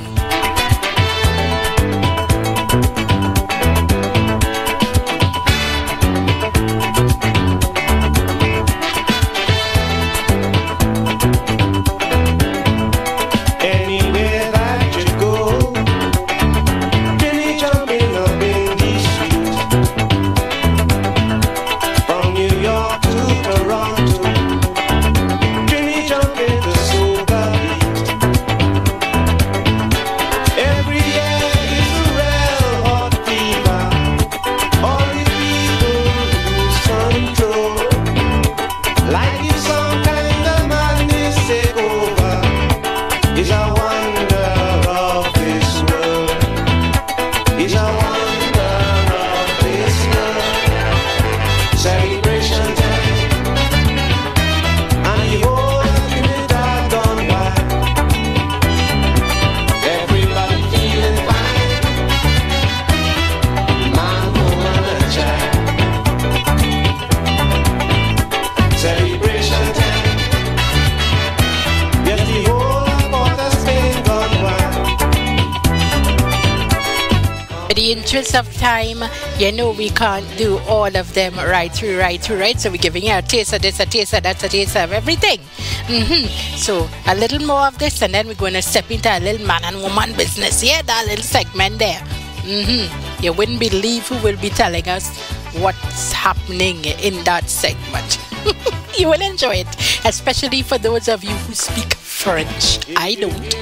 Interest of time, you know we can't do all of them right through, so we're giving you a taste of this, a taste of that, a taste of everything. So a little more of this, and then we're going to step into a little man and woman business, yeah, that little segment there. You wouldn't believe who will be telling us what's happening in that segment. You will enjoy it, especially for those of you who speak French. I don't.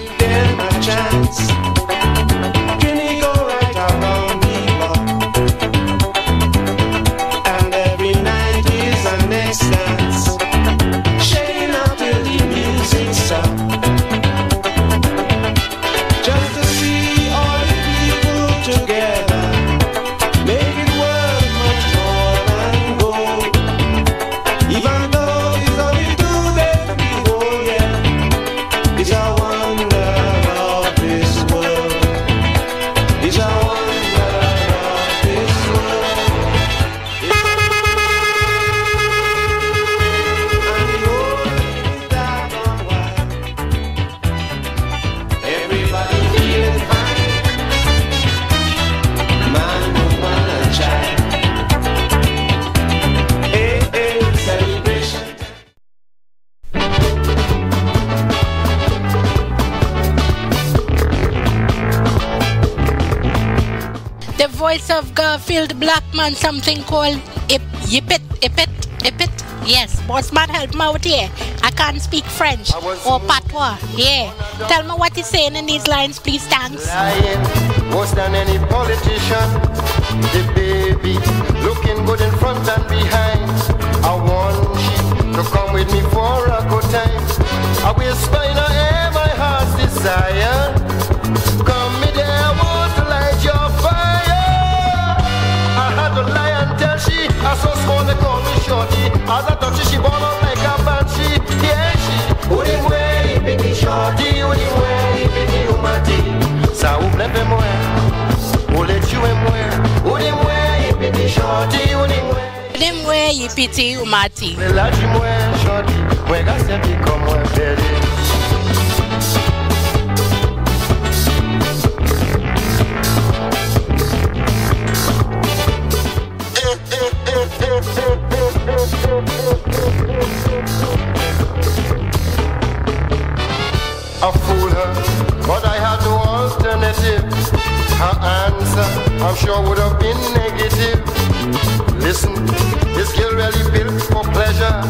Shading up till the music stops. Just to see all the people together, make it worth much more than gold. Even though it's only 2 days before, yeah, it's a wonder of this world. It's a wonder of this world. Voice of Garfield Blackman, something called Yip It. Yes, bossman, help me out here. I can't speak French or patois. Yeah, tell me what he's saying in these lines, please. Thanks. Lying worse than any politician. The baby looking good in front and behind. I want you to come with me for a good time. I will spine her my heart's desire. Come me there, I want to light your fire. I had to lie and tell she, I so small they call me shorty. As I touch she born up like a banshee. Yeah, she, who the way, baby shorty, who the way, baby umati. Ça ouvre les moi, who let you and where, who the way, baby shorty, who the way. Them way, you pity umati. Le lâche moi, shorty, moi gars c'est puis comme moi, baby. I fooled her, but I had no alternative. Her answer, I'm sure, would have been negative. Listen, this she'll really build for pleasure.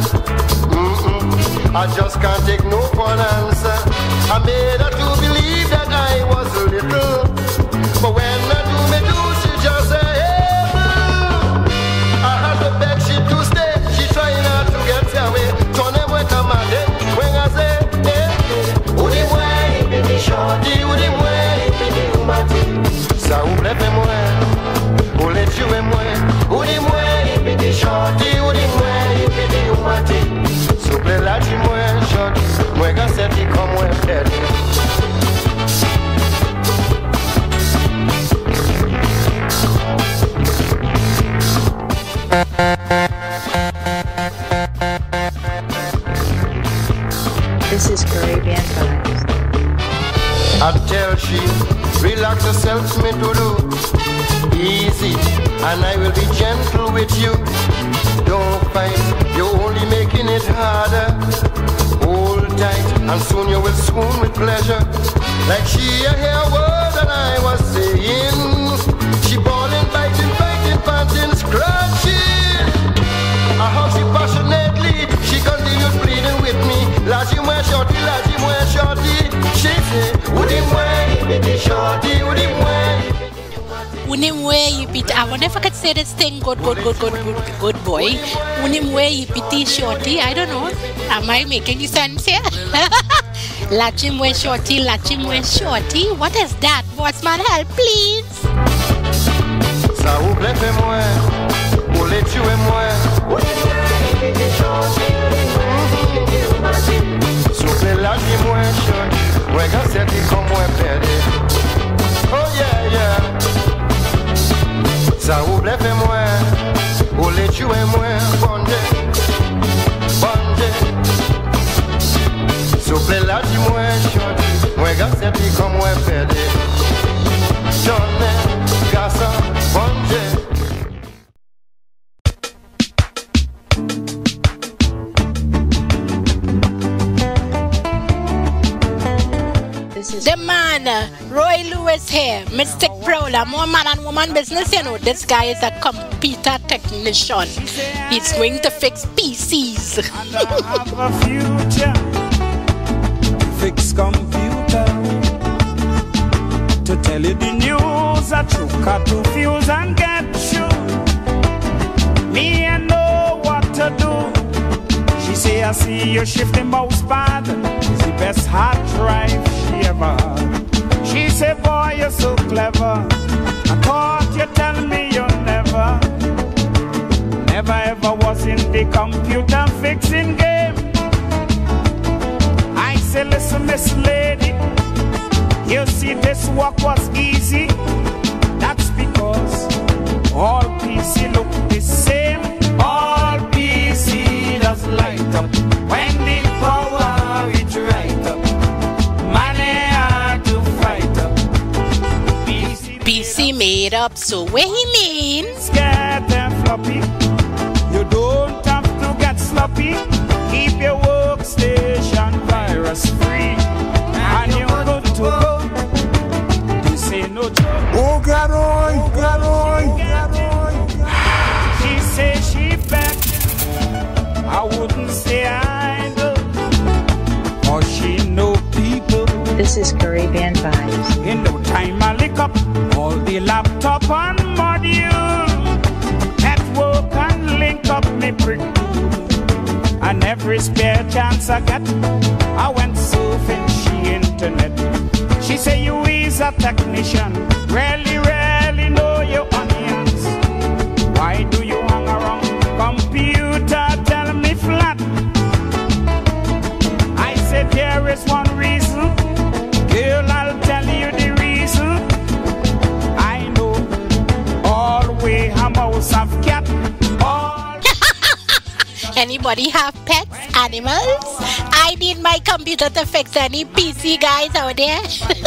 I just can't take no for an answer. I made her to believe that I was little, but when I do, she just say, hey, I had to beg she to stay. She trying not to get away. Turn them when come and then when I say, hey, udi mwe, baby shorty, udi mwe, baby umati. Sa ouble moi, ou let you mwe, udi mwe, baby shorty, udi mwe, baby umati. Souple la di mwe shorty, mwe ga seti kom mwe pedi. This is Caribbean Vibes. I tell she, relax yourself, me to do easy, and I will be gentle with you. Don't fight, you're only making it harder. Hold tight, and soon you will swoon with pleasure. Like she hear word that I was saying. She bawling, biting, fighting, panting, scratching. I how she passionately, she continued pleading with me. Laji mwe shorty, she say, udi mwe, baby shorty, udi mwe. Unimwe yipiti. I wonder if I could say this thing good boy. Unimwe yipiti shorty. I don't know. Am I making sense here? Lachimwe shorty. What is that? Bossman, help please. Ça vous plaît moi, pour les tuer moi. Souple la vie moi shorty. Ouais, quand c'est dit comme moi perdé. Oh yeah. Ça vous plaît moi, pour les tuer moi. Bonde. Souple la vie moi shorty. Ouais, quand c'est dit comme moi perdé. Johnny, garçon, bonde. The man, Roy Lewis here, Mystic Prowler, more man and woman business, you know. This guy is a computer technician. He's going to fix PCs. And I have a future, fix computer. To tell you the news, I true cut to fuse and get you. Me I know what to do. She say I see you shifting mouse pad. It's the best hard drive she ever had. She say boy you're so clever. I thought you tell me you never ever was in the computer fixing game. I say listen Miss Lady, you see this work was easy. That's because all PC look the same. All PC does light up when the power is right up. Money hard to fight up. PC made up, so what he means? Get and floppy. You don't have to get sloppy. Keep your workstation virus free, and you're good to go. This ain't no joke. Oh God, She say she back. I wouldn't say idle, or she know people. This is Caribbean Vibes. In no time I lick up all the laptop and module, network and link up me brick. And every spare chance I get, I went surfing she internet. She say you is a technician, rarely know your onions. Why do you hang around computer? Tell me flat. I said there is one reason, girl, I'll tell you the reason. I know always a mouse have cat. Anybody have pets, animals? I need my computer to fix any PC guys out there.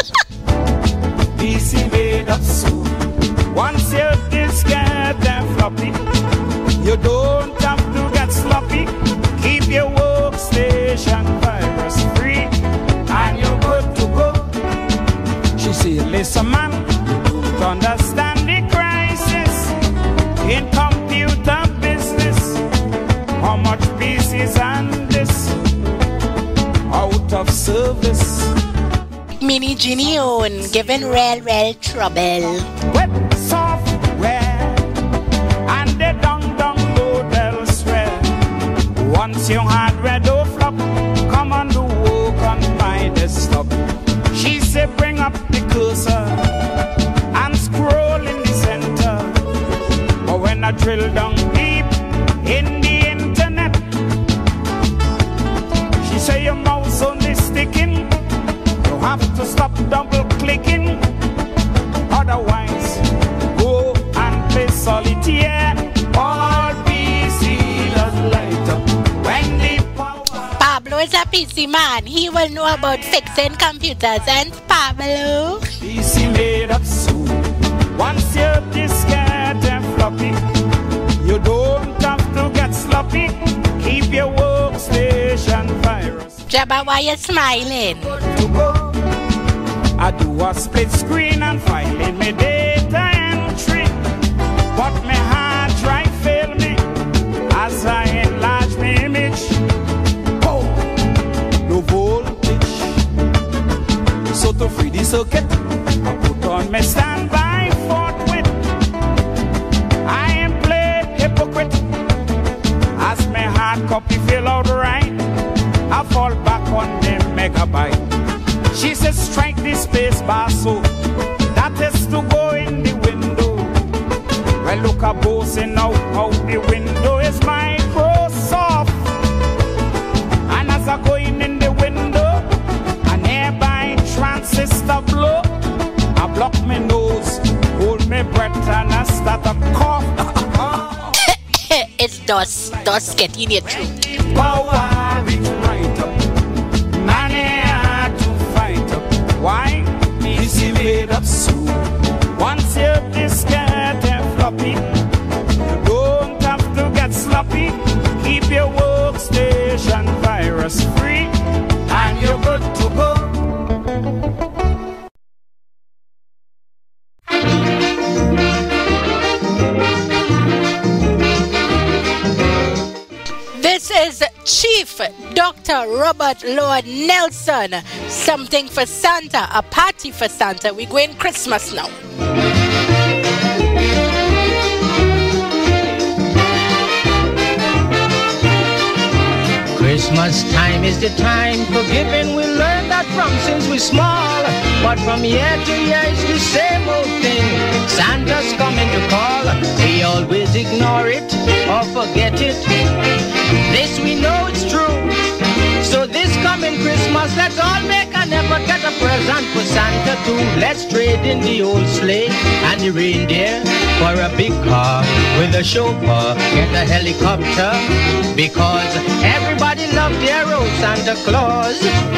PC made up soon. Once you diskette and floppy, you don't have to get sloppy. Keep your workstation virus free, and you're good to go. She say, listen man, to understand the crisis in computer business, out of service. Mini Genie on giving real trouble. With software and they download elsewhere. Once your hardware do flop, come and do work on my desktop. She said bring up the cursor and scroll in the center. But when I drill down deep in the internet, she say your mouse only sticking. You have to stop double clicking. Otherwise, go and play solitaire. All PC does light up when the Pablo is a PC man. He will know about fixing computers. And Pablo, PC made up soon. Once your diskette and floppy, you don't have to get sloppy. Keep your workstation virus. Jabba, why you smiling? I do a split screen and file in my data entry, but my hard drive fail me as I enlarge my image. Oh, no voltage. So to free the circuit, I put on my standby forthwith. I am played hypocrite as my hard copy fail out right. I fall back on the megabyte. She says strike the space bar so that is to go in the window. Well, look at bossing out the window is Microsoft. And as I go in the window, a nearby transistor blow. I block my nose, hold my breath and I start a cough. It's dust getting your throat. Power it right up. Why? PC made up soon. Once your diskette and floppy, you don't have to get sloppy. Keep your workstation virus free, and you're good to go. This is Chief Dr. Robert Lord Nelson. Something for Santa, a party for Santa. We're going Christmas now. Christmas time is the time for giving. We learned that from since we're small. But from year to year it's the same old thing. Santa's coming to call. We always ignore it or forget it. This we know it's true. So this coming Christmas, let's all make an effort, get a present for Santa too. Let's trade in the old sleigh and the reindeer for a big car with a chauffeur, get a helicopter, because everybody loves their old Santa Claus.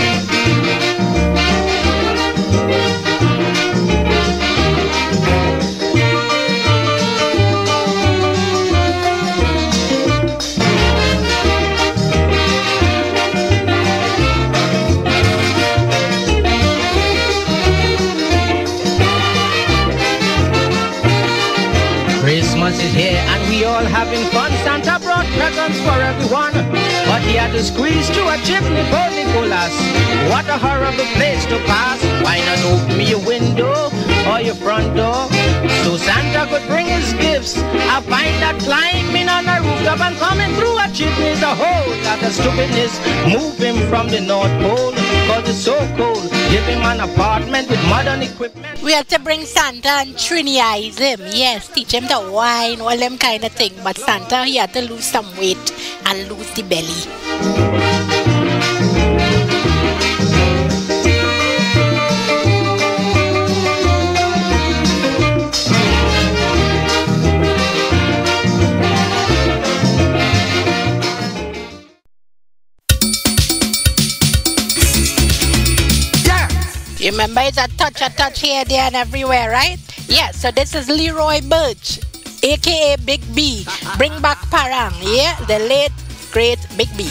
Christmas is here and we all having fun. Santa brought presents for everyone, but he had to squeeze through a chimney for Nicholas. What a horrible place to pass. Why not open me your window or your front door so Santa could bring his gifts? I find that climbing on a rooftop and coming through a chimney is a whole lot of stupidness. Move him from the North Pole, cause it's so cold. Give him an apartment with modern equipment. We have to bring Santa and Trinize him. Yes, teach him to wine, all them kind of thing. But Santa, he had to lose some weight and lose the belly. You remember it's a touch here, there, and everywhere, right? Yeah, so this is Leroy Birch, a.k.a. Big B. Bring back Parang, yeah? The late, great Big B.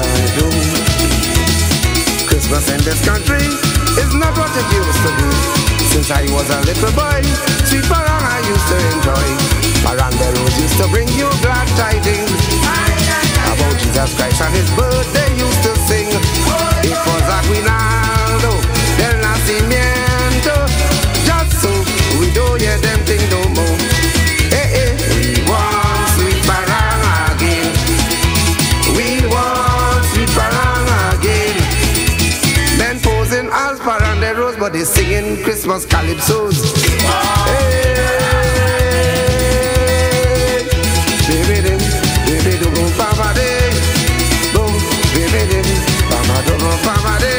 Christmas in this country is not what it used to be. since I was a little boy. Sweet parang I used to enjoy. Parang the rose used to bring you glad tidings about Jesus Christ and his birthday used to sing. It was Aguinaldo del Nacimiento. Just so we don't hear them thing no more. Hey, hey, we want sweet parang again. We want sweet parang again. Men posing as parang the rose, but they singing Christmas calypsos. Hey, baby, them, baby, do go papa day, boom, baby, them, papa do go papa day.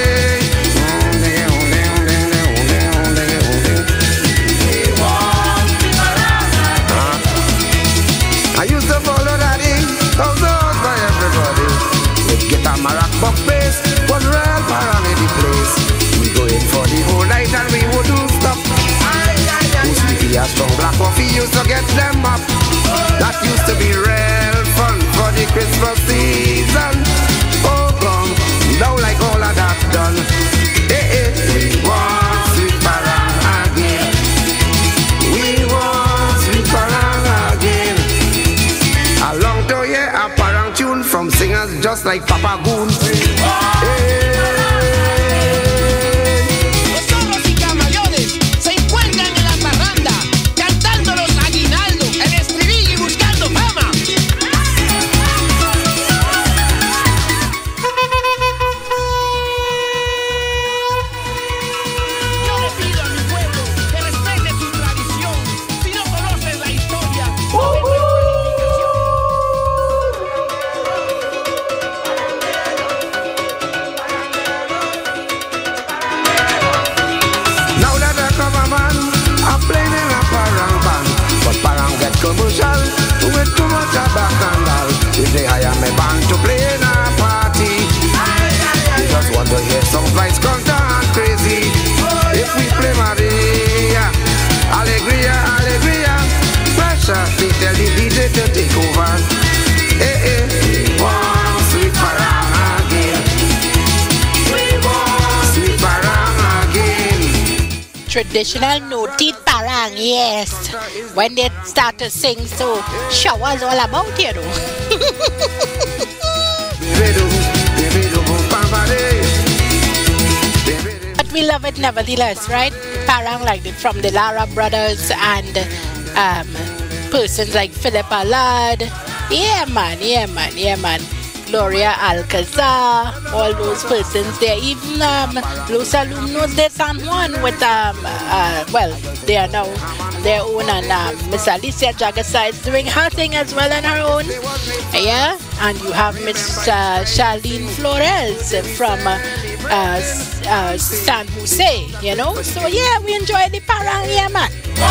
I used to follow daddy, house by everybody. We'd get a marac buck place, was real paramedic place. We go in for the whole night and we wouldn't stop. Who sleepy as strong black coffee used to get them up. That used to be real fun for the Christmas season. Oh come, now like all of that done. Hey, hey, we want sweet parang again. We want sweet parang again. Along to hear a parang tune from singers just like Papa Goon. Hey. Commercial with too much of bacchanal. If they hire me band to play in a party, they just want to hear some vibes come down crazy. If we play Maria, Alegria, Alegria, pressure, they tell the DJ to take over. Hey, hey, we want sweet parang again. We want sweet parang again. Traditional no-teeth parang, yes. When they start to sing, so showers all about, you know. But we love it nevertheless, right? Parang like from the Lara brothers and persons like Philip Allard. Yeah, man, yeah, man, yeah, man. Gloria Alcazar, all those persons there. Even Los Alumnos de San Juan with, well, they are now their own, and Miss Alicia Jagasa is doing her thing as well on her own. Yeah, and you have Miss Charlene Flores from San Jose, you know. So yeah, we enjoy the parang, yeah, man.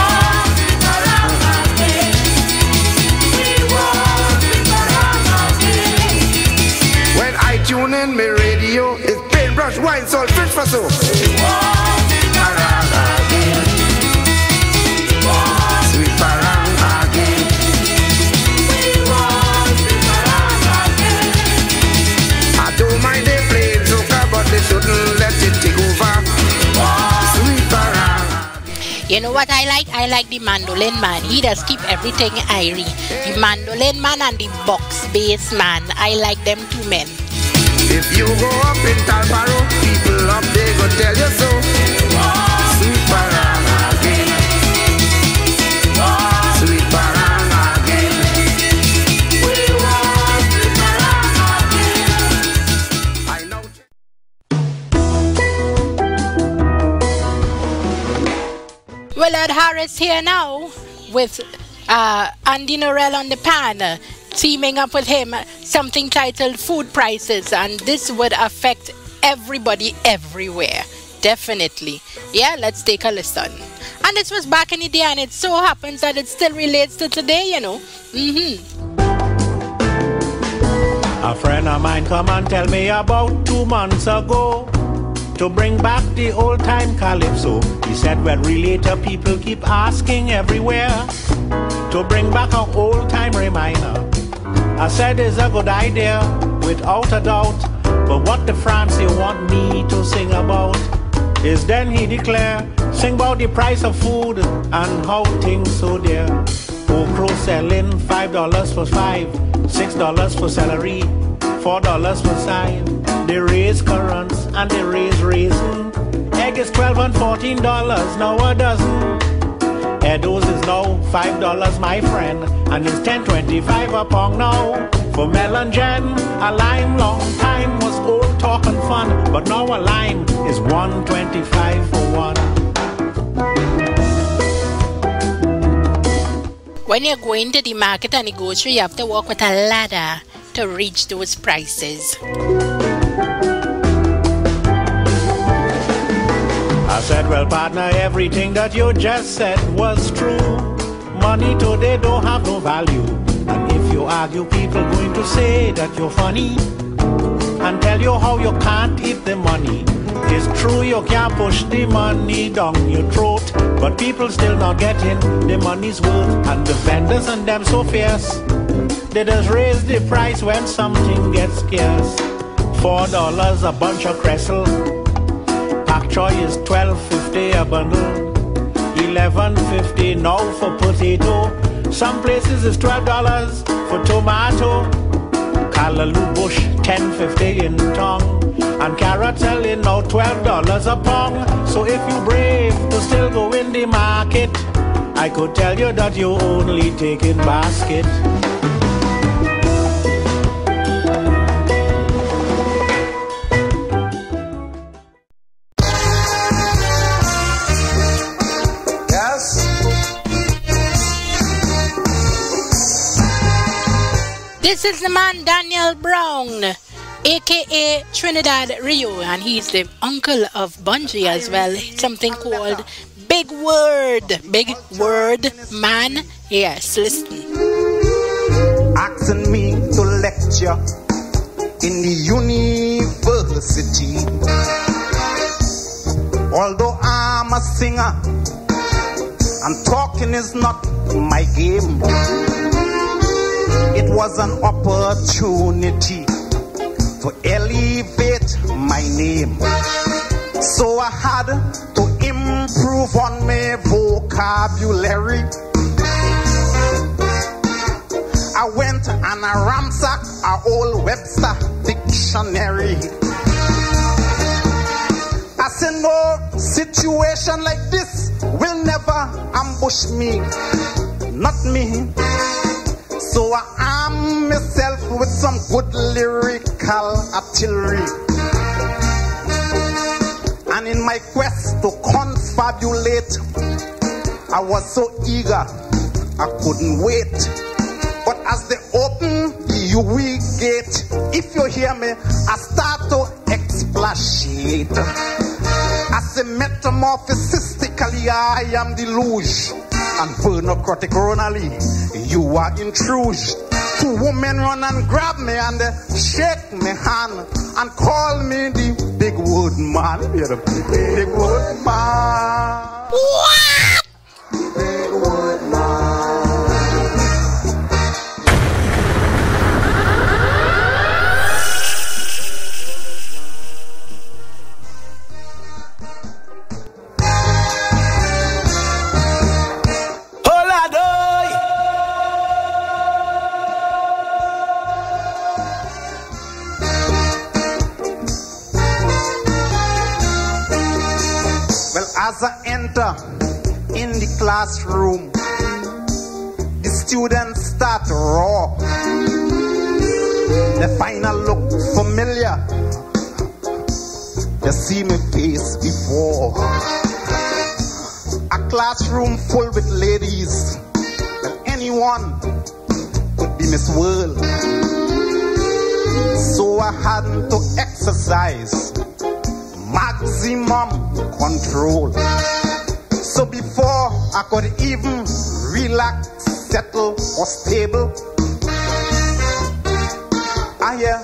When I tune in my radio, it's paintbrush, wine, salt, fish for soap. Sweet parang again. Sweet parang again. I don't mind they playing soca, but they shouldn't let it take over. Sweet parang. You know what I like? I like the mandolin man. He does keep everything airy. The mandolin man and the box bass man. I like them two men. If you go up in Talbaro, people up there go tell you so. Sweet parang again. Sweet parang again. We want sweet parang again. I know. Willard Harris here now with Andy Norell on the pan. Teaming up with him, something titled Food Prices, and this would affect everybody everywhere. Definitely. Yeah, let's take a listen. And this was back in the day, and it so happens that it still relates to today, you know. A friend of mine come and tell me about 2 months ago to bring back the old time Calypso. He said, well, related people keep asking everywhere to bring back an old time reminder. I said it's a good idea, without a doubt. But what the France they want me to sing about? is then he declare, sing about the price of food and how things so dear. Okra selling $5 for 5, $6 for celery, $4 for side. They raise currants and they raise raisin. Egg is $12 and $14 now a dozen. Edos is now $5, my friend, and it's $10.25 a pound now. For melon jam, a lime long time was old talk and fun, but now a lime is $1.25 for one. When you're going to the market and the grocery, you have to walk with a ladder to reach those prices. I said, well, partner, everything that you just said was true. Money today don't have no value. And if you argue, people going to say that you're funny and tell you how you can't eat the money. It's true you can't push the money down your throat, but people still not getting the money's worth. And the vendors and them so fierce, they just raise the price when something gets scarce. $4 a bunch of cressel. Pak choy is $12.50 a bundle. $11.50 now for potato. Some places is $12 for tomato. Callaloo bush $10.50 in tongue. And carrot selling now $12 a pound. So if you brave to still go in the market, I could tell you that you only take in basket. This is the man Daniel Brown, aka Trinidad Rio, and he's the uncle of Bungie as well. Something called Big Word. Big Word Man. Yes, listen. Asking me to lecture in the university. Although I'm a singer and talking is not my game, it was an opportunity to elevate my name. So I had to improve on my vocabulary. I went and I ransacked our old Webster dictionary. I said, no situation like this will never ambush me, not me. So I arm myself with some good lyrical artillery. And in my quest to confabulate, I was so eager, I couldn't wait. But as they open the UV gate, if you hear me, I start to expatiate. I say metamorphosistically, I am deluge. And vernocrotically, you are intrusion. Two women run and grab me and shake my hand and call me the Big Word Man. You're the Big Word Man. What? Big Word Man. As I enter in the classroom, the students start to roar. They find I look familiar. They see me face before. A classroom full with ladies, and anyone could be Miss World. So I had to exercise maximum control. So before I could even relax, settle, or stable, I hear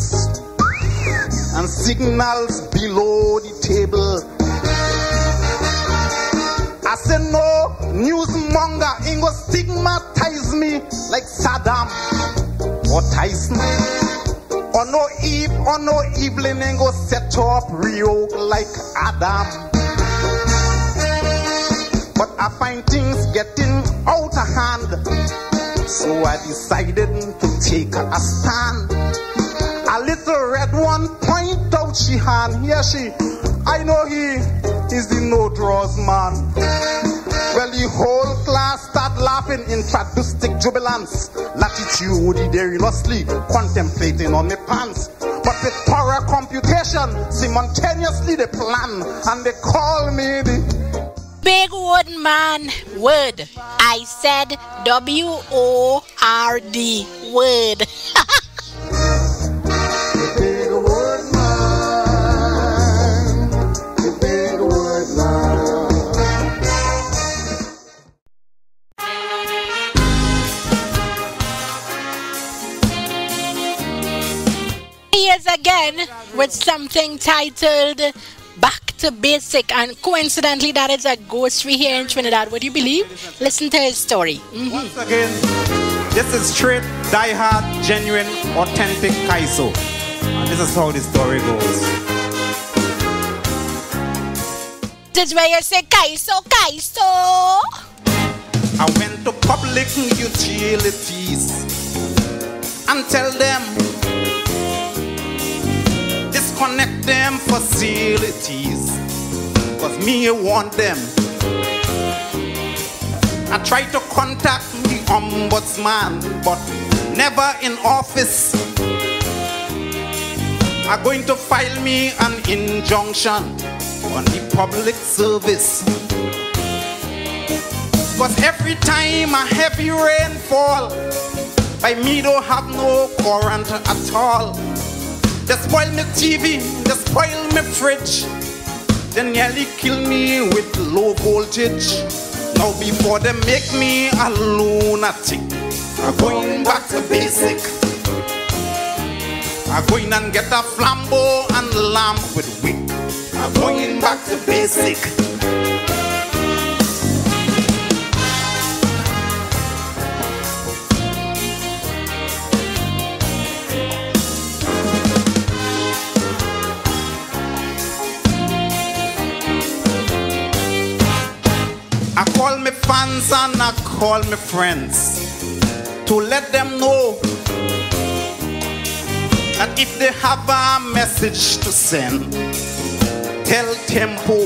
and signals below the table. I said, no newsmonger ain't gonna stigmatize me like Saddam or Tyson. Or no Eve or no Evelyn ain't gonna set up Rio like Adam. but I find things getting out of hand. So I decided to take a stand. A little red one point out she hand. Here she, I know he is the no draws man. Well, the whole class start laughing in sadistic jubilance. Latitude derilously contemplating on me pants. But with thorough computation, simultaneously they plan, and they call me the big word man. Word. I said W-O-R-D. Word. The big word man. The big word man. Here's again with something titled Back to Basic, and coincidentally that is a ghost free here in Trinidad. Would you believe? Listen to his story. Once again, this is straight, die-hard, genuine, authentic Calypso. And this is how the story goes. This is where you say Calypso, Calypso. I went to public utilities and tell them disconnect them facilities, cause me want them. I tried to contact the ombudsman, but never in office. I'm going to file me an injunction on the public service, cause every time a heavy rain fall, by me don't have no current at all. They spoil me TV, they spoil me fridge, they nearly kill me with low voltage. Now before they make me a lunatic, I'm going back to basic. I'm going and get a flambeau and lamp with wick. I'm going back to basic. I call me fans and I call me friends to let them know that if they have a message to send, tell Tempo.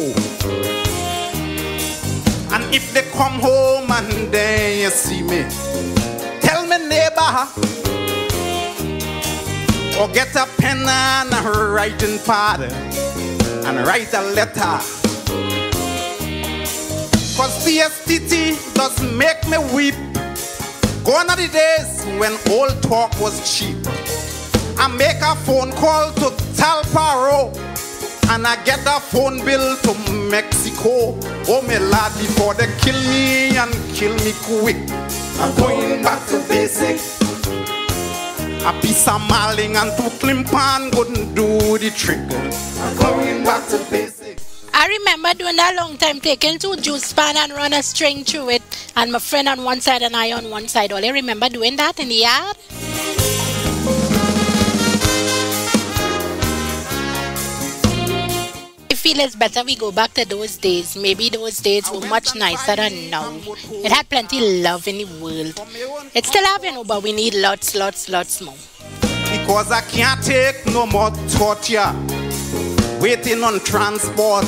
And if they come home and then you see me, tell me neighbor, or get a pen and a writing pad and write a letter. Cause CSTT does make me weep. Gone are the days when old talk was cheap. I make a phone call to Talparo and I get a phone bill to Mexico. Oh my lad, before they kill me and kill me quick, I'm going back to basic. A piece of marling and two climpan couldn't do the trick. I'm going back to basic. I remember doing that long time, taking two juice pan and run a string through it, and my friend on one side and I on one side. All I remember doing that in the yard. I feel it's better we go back to those days. Maybe those days were much nicer than now. It had plenty of love in the world. It's still having, but we need lots more. Because I can't take no more torture waiting on transport.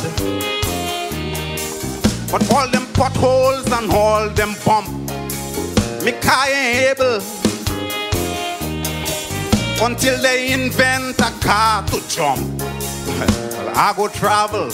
But all them potholes and all them bump, me car ain't able until they invent a car to jump. Well, I go travel.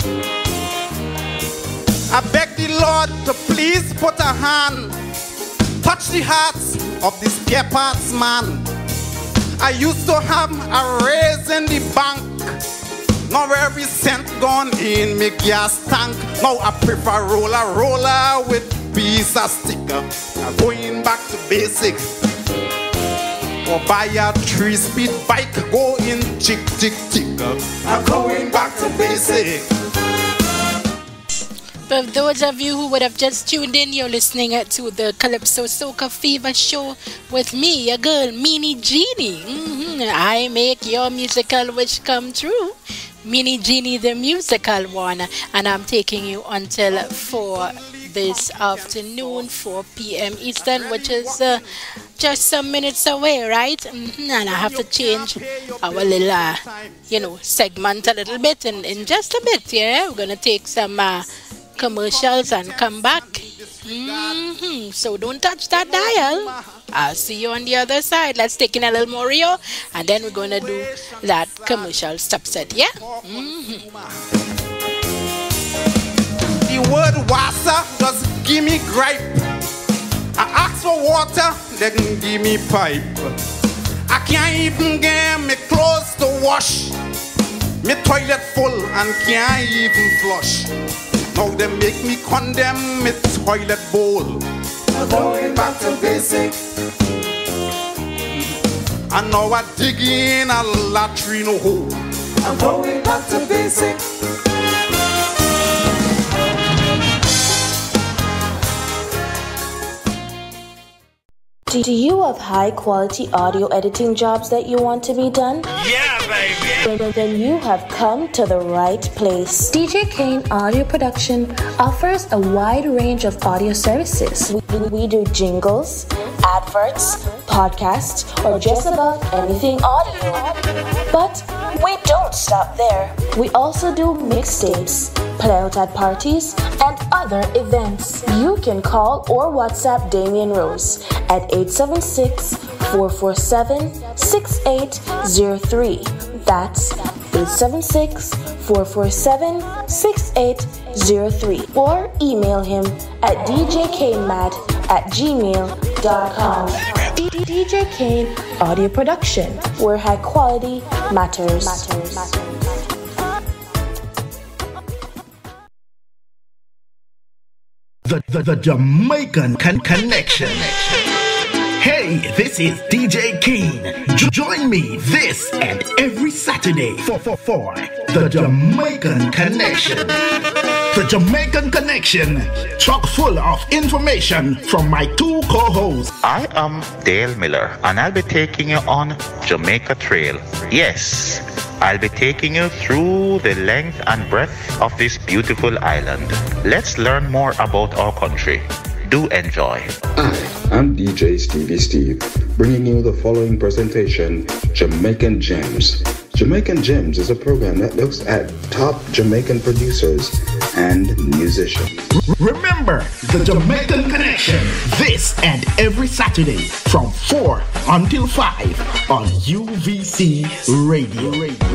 I beg the Lord to please put a hand, touch the hearts of these spare parts man. I used to have a raise in the bank. Now every cent gone in me gas tank. Now I prefer roller with piece of sticker. I'm going back to basic. Or buy a 3-speed bike, go in tick. I'm going back to basic. For those of you who would have just tuned in, you're listening to the Calypso Soca Fever Show with me, your girl, Mini Genie. I make your musical wish come true. Mini Genie, the musical one. And I'm taking you until 4 this afternoon, 4 p.m. Eastern, which is just some minutes away, right? And I have to change our little, segment a little bit in just a bit, yeah? We're going to take some commercials and come back. So don't touch that dial. I'll see you on the other side. Let's take in a little more Rio, and then we're going to do that commercial stop set, yeah? The word water just give me gripe. I ask for water, they can give me pipe. I can't even get me clothes to wash. Me toilet full and can't even flush. Now they make me condemn me toilet bowl. I'm going back to basic. And now I dig in a latrine hole. I'm going back to basic. Do you have high quality audio editing jobs that you want to be done? Yeah, baby! Then you have come to the right place. DJ Kane Audio Production offers a wide range of audio services. We do jingles, adverts, podcasts, or just about anything audio. But we don't stop there. We also do mixtapes, play out at parties, and other events. You can call or WhatsApp Damian Rose at 876-447-6803. That's 876-447-6803. Or email him at djkmad@gmail.com. DJ Kane Audio Production, where high quality matters. The Jamaican Connection. Hey, this is DJ Kane. Join me this and every Saturday for the Jamaican Connection. The Jamaican Connection, chock full of information from my two co-hosts. I am Dale Miller, and I'll be taking you on Jamaica Trail. Yes, I'll be taking you through the length and breadth of this beautiful island. Let's learn more about our country. Do enjoy. Hi, I'm DJ Stevie Steve, bringing you the following presentation, Jamaican Gems. Jamaican Gems is a program that looks at top Jamaican producers and musicians. Remember, the Jamaican Connection, this and every Saturday from 4 until 5 on UVC Radio.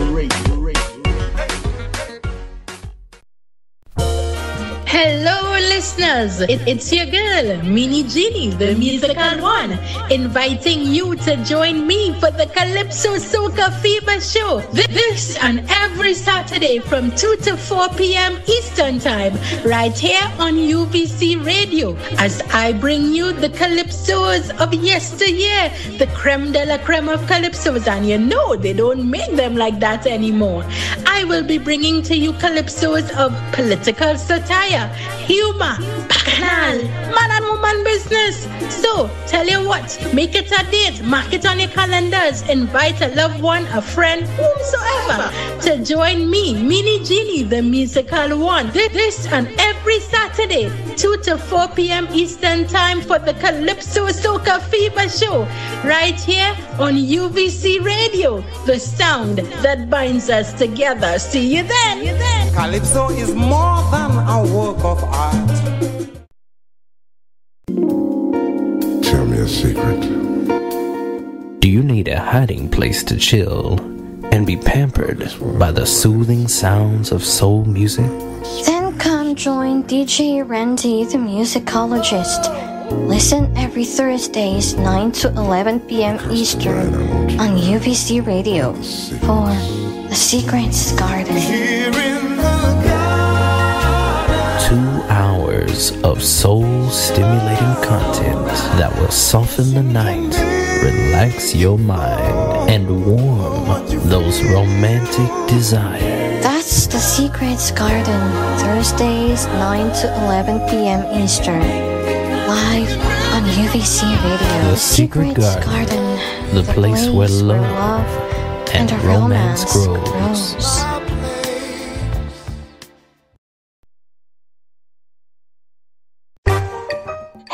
Hello, listeners. It's your girl, Mini Genie, the musical one, inviting you to join me for the Calypso Soca Fever Show. This and every Saturday from 2 to 4 p.m. Eastern Time, right here on UVC Radio, as I bring you the Calypsos of yesteryear, the creme de la creme of Calypsos, and you know they don't make them like that anymore. I will be bringing to you Calypsos of political satire, humor, bacchanal, man and woman business. So, tell you what, make it a date, mark it on your calendars, invite a loved one, a friend, whomsoever, to join me, Mini Genie, the musical one. This and every Saturday, 2 to 4 p.m. Eastern Time for the Calypso Soca Fever Show, right here on UVC Radio, the sound that binds us together. See you then. Calypso is more than a work of art. Tell me a secret. Do you need a hiding place to chill and be pampered by the soothing sounds of soul music? Then come join DJ Randy, the musicologist. Listen every Thursdays, 9 to 11 p.m. Eastern on UVC Radio for The Secret's Garden. 2 hours of soul-stimulating content that will soften the night, relax your mind, and warm those romantic desires. That's The Secret's Garden, Thursdays, 9 to 11 p.m. Eastern. Live on UVC Radio. The Secret Garden, the place where love and romance grows.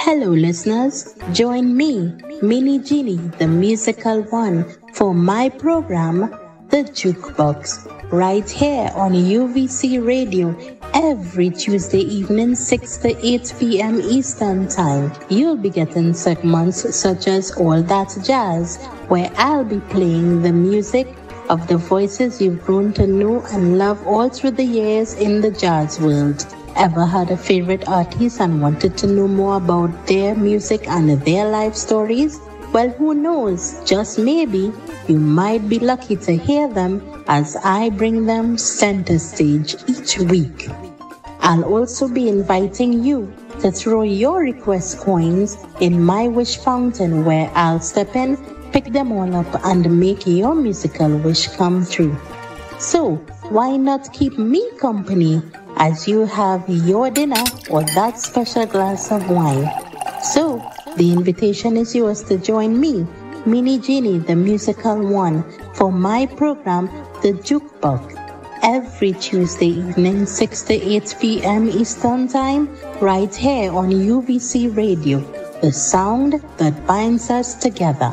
Hello, listeners. Join me, Mini Genie, the musical one, for my program, The Jukebox, right here on UVC Radio every Tuesday evening, 6 to 8 p.m. Eastern Time. You'll be getting segments such as All That Jazz, where I'll be playing the music of the voices you've grown to know and love all through the years in the jazz world. Ever had a favorite artist and wanted to know more about their music and their life stories? Well, who knows? Just maybe you might be lucky to hear them as I bring them center stage each week. I'll also be inviting you to throw your request coins in my wish fountain, where I'll step in, pick them all up, and make your musical wish come true. So, why not keep me company as you have your dinner or that special glass of wine? So, the invitation is yours to join me, Mini Genie, the musical one, for my program, The Jukebox, every Tuesday evening, 6 to 8 p.m. Eastern Time, right here on UVC Radio, the sound that binds us together.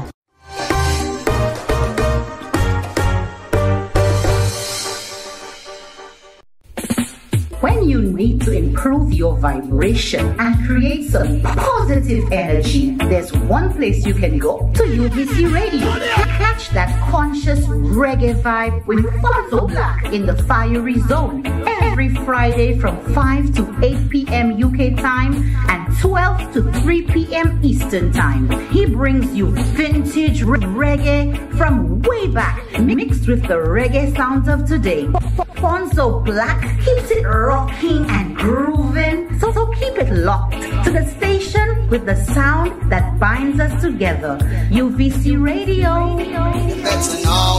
When you need to improve your vibration and create some positive energy, there's one place you can go: to UVC Radio. Catch that conscious reggae vibe with Fonzo Black in the fiery zone every Friday from 5 to 8 p.m. UK time and 12 to 3 p.m. Eastern time. He brings you vintage reggae from way back, mixed with the reggae sounds of today. Fonzo Black keeps it rocking and grooving, so keep it locked to the station with the sound that binds us together. UVC Radio. Let's know.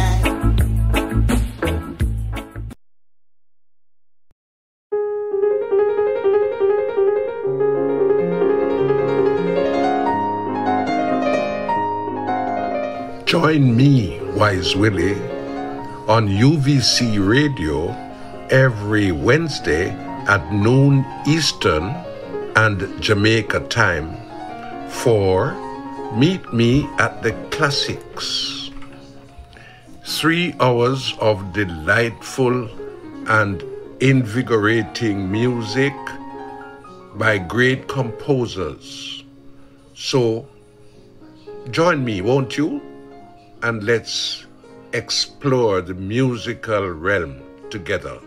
Join me, Wise Willie, on UVC Radio every Wednesday at noon Eastern and Jamaica time for Meet Me at the Classics. 3 hours of delightful and invigorating music by great composers. So join me, won't you? And let's explore the musical realm together.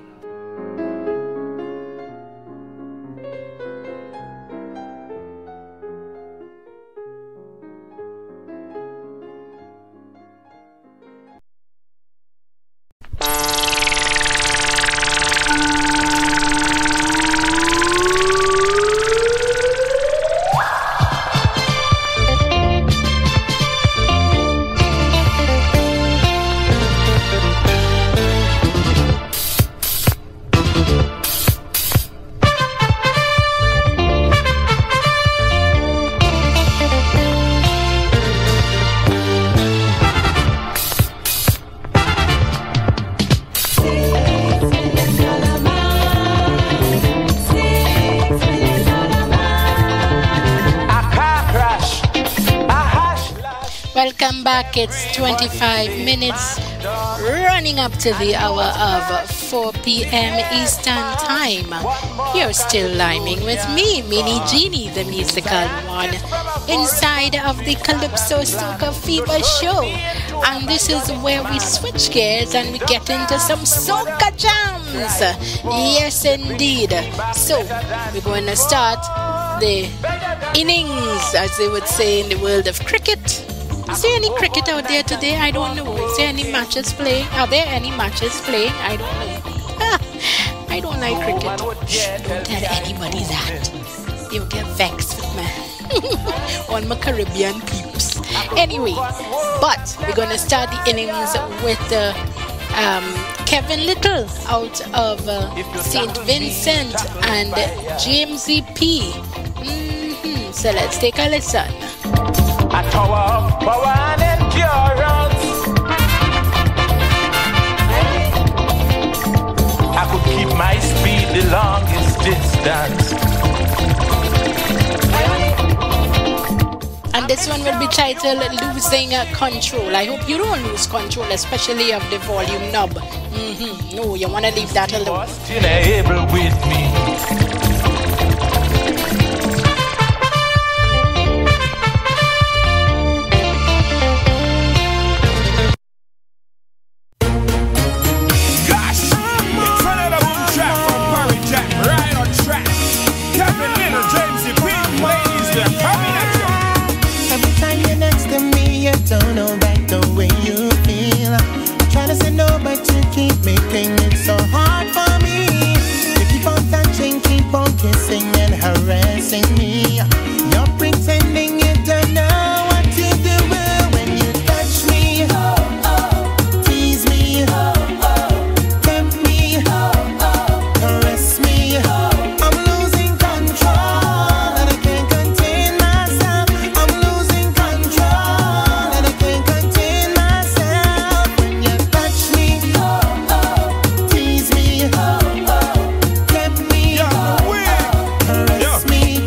Welcome back. It's 25 minutes running up to the hour of 4 p.m. Eastern Time. You're still liming with me, Mini Genie, the musical one, inside of the Calypso Soca Fever Show. And this is where we switch gears and we get into some soca jams. Yes, indeed. So, we're going to start the innings, as they would say in the world of cricket. Is there any cricket out there today? I don't know. Is there any matches playing? Are there any matches playing? I don't know. I don't like cricket. Don't tell anybody that. You'll get vexed with me. All my Caribbean peeps. Anyway, but we're going to start the innings with Kevin Little out of St. Vincent and James P. So let's take a listen. A tower of power and endurance. I could keep my speed the longest distance. this one will be titled Losing Control. I hope you don't lose control, especially of the volume knob. No, you want to leave that alone. With me. Don't know right the way you feel. Try to say no, but you keep making it so hard for me. You keep on touching, keep on kissing and harassing me. You're pretending you don't know what to do when you touch me. Tease me, tempt me, caress me. I'm losing control and I can't contain myself. I'm losing control and I can't contain myself when you touch me. Tease me, tempt me, caress me,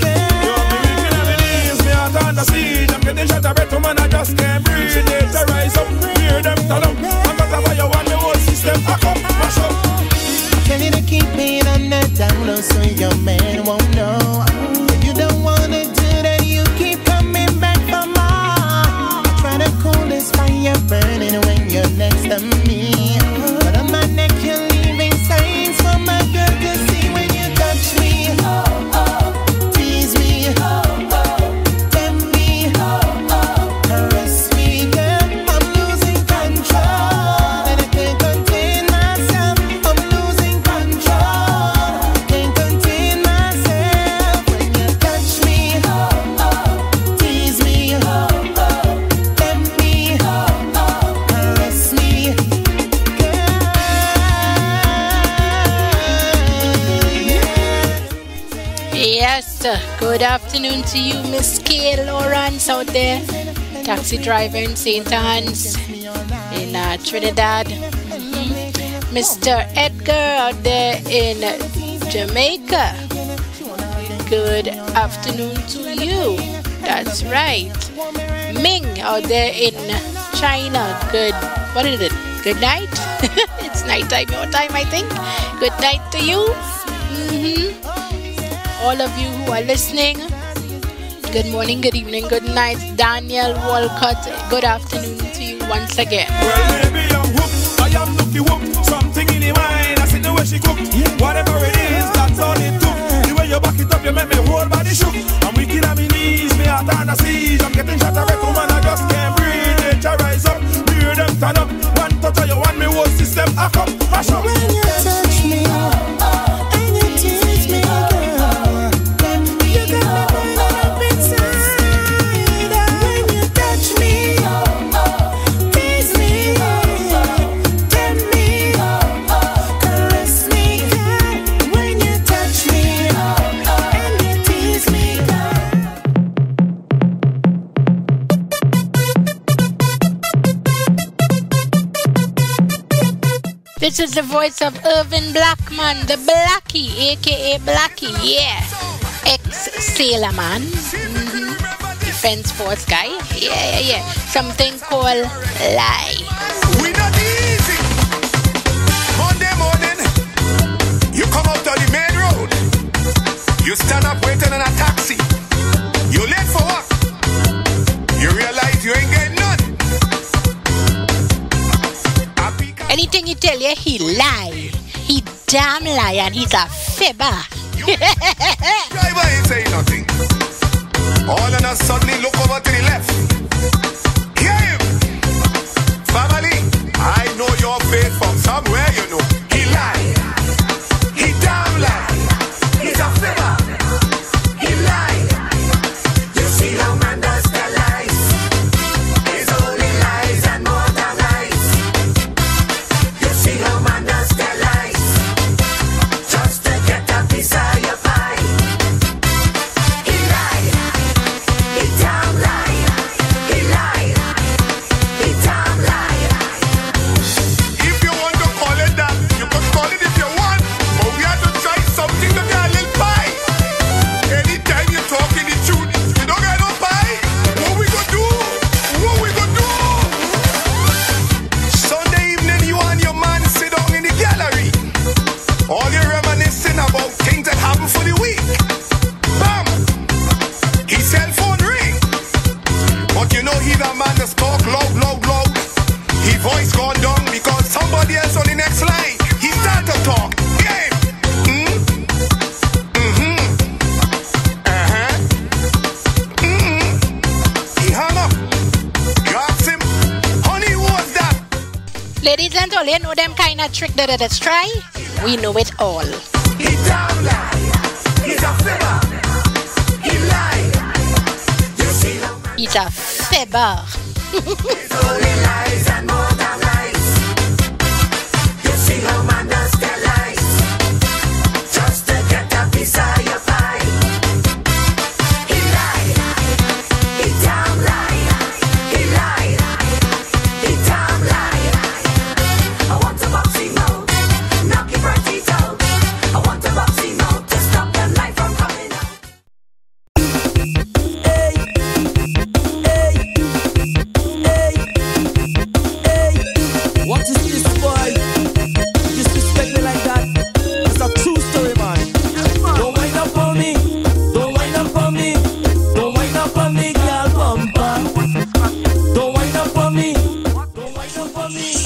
I'm getting shot a better man, I just can't breathe. They rise up, hear them turn up. And that's why you want the whole system pack up, mash up. tell you to keep it on the down low so your man won't know. If you don't wanna do that, you keep coming back for more. I try to cool this fire burning when you're next to me, but on my neck you're leaving signs for my girl to see when you touch me. Tease me, tempt me, caress me, girl. I'm losing control and I can't contain myself. I'm losing control, can't contain myself when you touch me. Tease me, tempt me, caress me, Yes, good afternoon to you, Miss Kay Lawrence out there, taxi driver in St. Anne's in Trinidad. Mr. Edgar out there in Jamaica. Good afternoon to you. That's right. Ming out there in China. What is it? Good night? It's nighttime, your time, I think. Good night to you. All of you who are listening, good morning, good evening, good night. Daniel Walcott, good afternoon to you once again. Well, baby, I'm hooked. I am looky whoop. Something in your mind. I see the way she cook. Whatever it is, that's all it took. The way you back it up, you make me whole body shook. I'm weak on my knees, me heart on a siege. I'm getting shot a red woman, I just can't breathe. Nature rise up, hear them turn up. One touch of you want me whole system hack up, mash up. when you touch me and you tease me, girl. You got me burning up inside. When you touch me, tease me, tempt me, caress me, girl. When you touch me and you tease me, This is the voice of Irvin Blackman, the Blackie, aka Blackie, yeah. Ex-sailor man. Defense force guy. Yeah. Something called Lie. We not easy. Monday morning, you come out on the main road. You stand up waiting in a taxi. You late for work. You realize you ain't getting none. Anything he tell you, he lie. He damn lie and he's a fibber. Driver ain't saying nothing. All of us suddenly look over to the left. Hear him. Family, I know your face from somewhere, you know. He lie. He damn lie. He's a fibber. He lie. You see how man does their lies. It's only lies and more than lies. You see how man does their lies. Just to get a piece of your pie. He lie. He damn lie. He lie. He damn lie. If you want to call it that, Ladies and all, you know them kind of trick that let's try? We know it all. He damn lie. He's a fibber. He lie. You see how He's a fibber. It's only lies and more than lies. You see how man does their lies just to get a piece of your pie. He lied. He damn lie. He lied. He damn lie. I want a boxing out, knock your bright teeth out. I want a boxing out to stop the light from coming out. What is this, boy? Disrespect me like that. It's a true story, man. Don't wind up on me. Don't wind up on me. Don't wind up on me, girl bumper. Don't wind up on me. Don't wind up on me.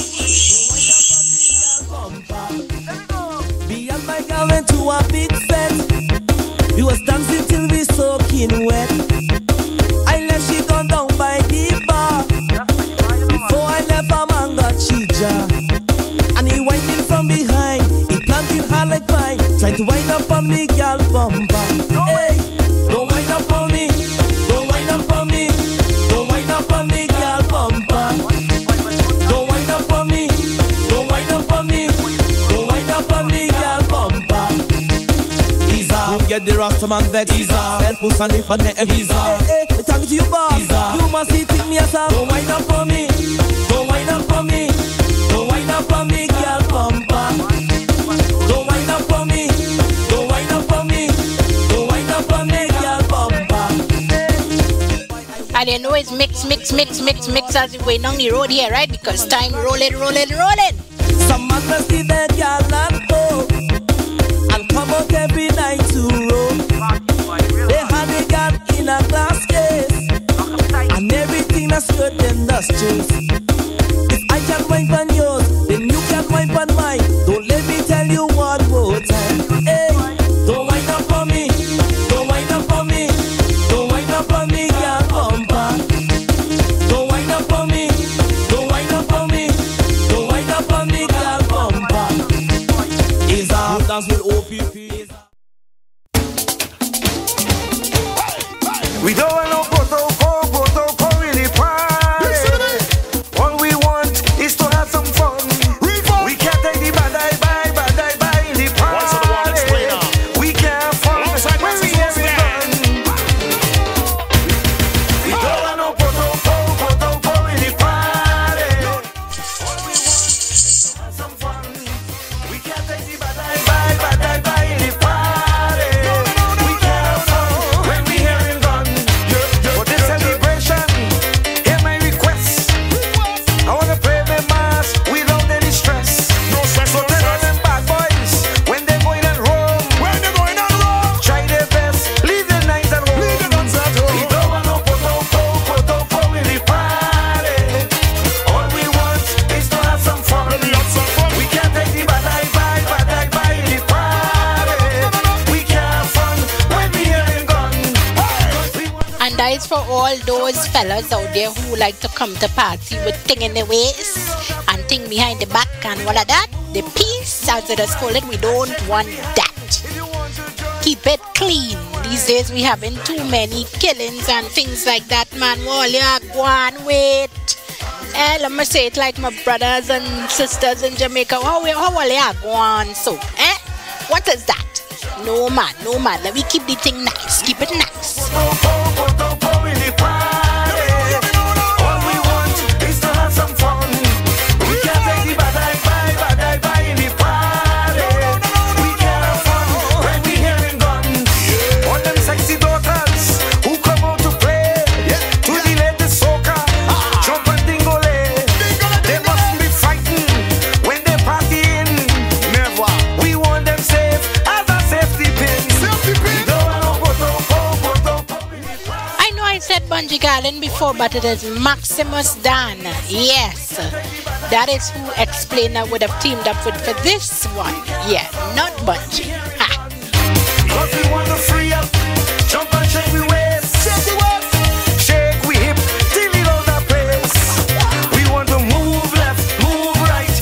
Don't wind up on me, girl bumper. Me and my girl went to a big fest. We was dancing till we soaking wet. I left she gone down by the bar. Before I left, a man got cheater, and he winding from behind. He planted her like pine, trying to wind up on me, girl bumper. Hey, don't wind up on me, don't wind up on me, don't wind up on me, girl bumper. Don't wind up on me, don't wind up on me, don't wind up on me, girl bumper. He's off, get the Rastaman vex. He's off, and push on the fun, he's off. Hey, hey, talking to you, boss. You must see think me as a. Don't wind up on me. Don't wind up on me, don't wind up on me, girl bumper. Don't wind up on me, don't wind up on me, don't wind up on me, girl bumper. And you know it's mix as we wait on the road here, right? Because time rolling. Some man must see their girl and go and come out every night to roam. They had a girl in a glass case, and everything that's good them that's chase. I can wipe on yours, then you can wipe on mine. Don't let me tell you one more time. Hey, don't wind up on me, don't wind up on me, don't wind up on me, girl bumper. Don't wind up on me, don't wind up on me, don't wind up on me, girl bumper. Is our dance with OPP? We don't want no protocol, really party. All we want is to have some fun. We can't take the bad eye in the party. We can't fun when we have it done. We don't want no protocol, really party. All we want is to have some fun. We can't take the bad eye in the party. We can't fun when we have it done. For this celebration, hear my request. I wanna play my mass without any stress. No stress, so tell all them bad boys when they're going on roam. Try their best, leave the night at home. We don't want no protocol in the party. All we want is to have some fun. We can't take the bad eye in the party. We can't fun when we hearing gun. And that is for all those fellas out there who like to come to party with thing in the waist and thing behind the back and all of that. The peace, as it is called, we don't want that. Keep it clean. These days we having too many killings and things like that, man. Well, yeah, go on, wait. Let me say it like my brothers and sisters in Jamaica. How will you go on so? What is that? No man. Let me keep the thing nice. Keep it nice. Protocol in the party. All we want is to have some fun. We can't take the bad eye in the party. We can't have fun when we hearing guns. All them sexy daughters who come out to play to the latest soca, jump and dingole. They mustn't be frightened when they partying. Never. We want them safe as a safety pin. We don't want no protocol. I know I said Bungie Garland before, but it is Maximus Dan. Yes, that is who Explainer would have teamed up with for this one. Yeah, not Bungie. Ha. Cause we want to free up, jump and shake we waist. Shake we hip till it all the place. We want to move left, move right.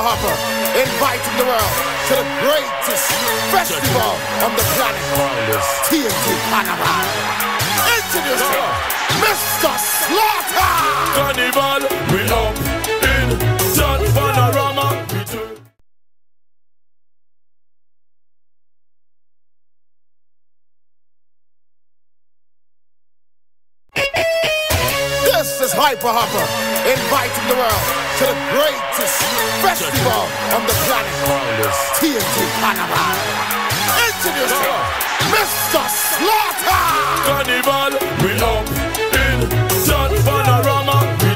hopper, inviting the world to the greatest festival on the planet, TNT Carnival. Introducing Mr. Slaughter! Carnival, we up in Sun Panorama. This is Hyper Hopper, inviting the world to the greatest festival on the planet, TNT Carnival. Introducing Mr. Slaughter! Carnival, we up in Sun Panorama.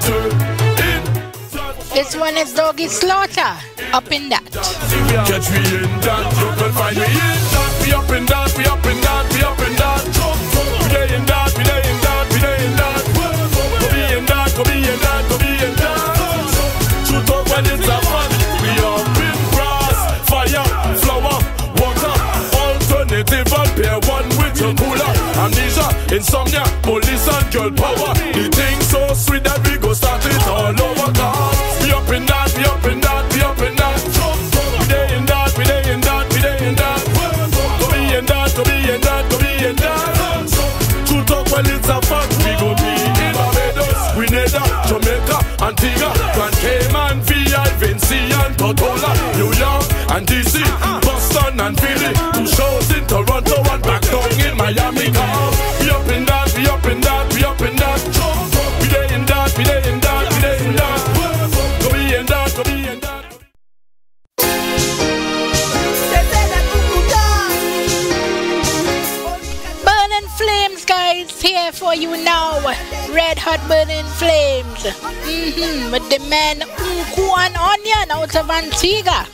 This one is Doggy Slaughter, up in that. Catch me in that, you can find me in that. We up in that, we up in that, we up in that. We day in that, we day in that, we day in that. Go be in that, go be in that, go be in that. Shoot up when it's a fun. We up in grass, fire, flower, water. Alternative and pair one with your cooler. Amnesia, insomnia, police and girl power. The thing so sweet that we go start it all over. We up in that, we up in that, we up in that. We day in that, we day in that, we day in that. Go be in that, go be in that, go be in that. Shoot up when it's a fact. We go be in Barbados, Grenada, Jamaica, Antigua, Grand Cayman, VI, Vinci and Tortola, New York and DC, Boston and Philly. 2 shows in Toronto and back down in Miami. We up in that, we up in that, we up in that. We day in that, we day in that, we day in that. Go be in that, go be in that. Burning Flames, guys, here for you now. Red Hot Burning Flames. With the man Unku and Onion out of Antigua.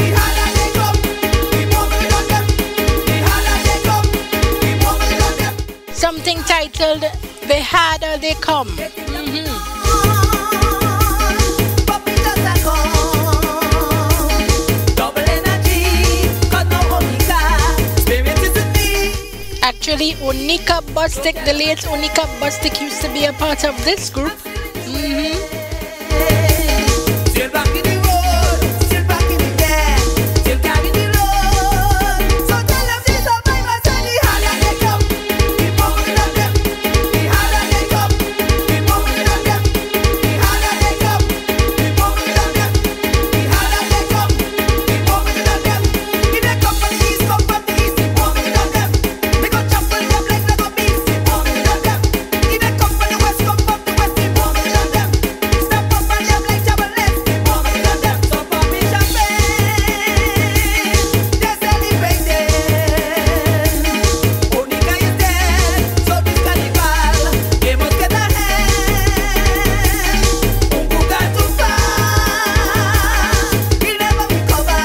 Something titled The Harder They Come. Actually, Unika Bustic, the late Unika Bustic used to be a part of this group. Still back in the road, still back in the air, still carry the load. So tell them this up, my master, the harder they come, the more we love them. The harder they come, the more we love them. The harder they come, the more we love them. The harder they come, the more we love them. If they come from the east, come from the east, the more we love them. We go jump on them like Lego beast, the more we love them. If they come from the west, come from the west, the more we love them. Step up on them like javelins, the more we love them. So for me champagne, they're celebrating. Unica is dead, so this carnival, they must get a hand. Unku got too far, he'll never recover.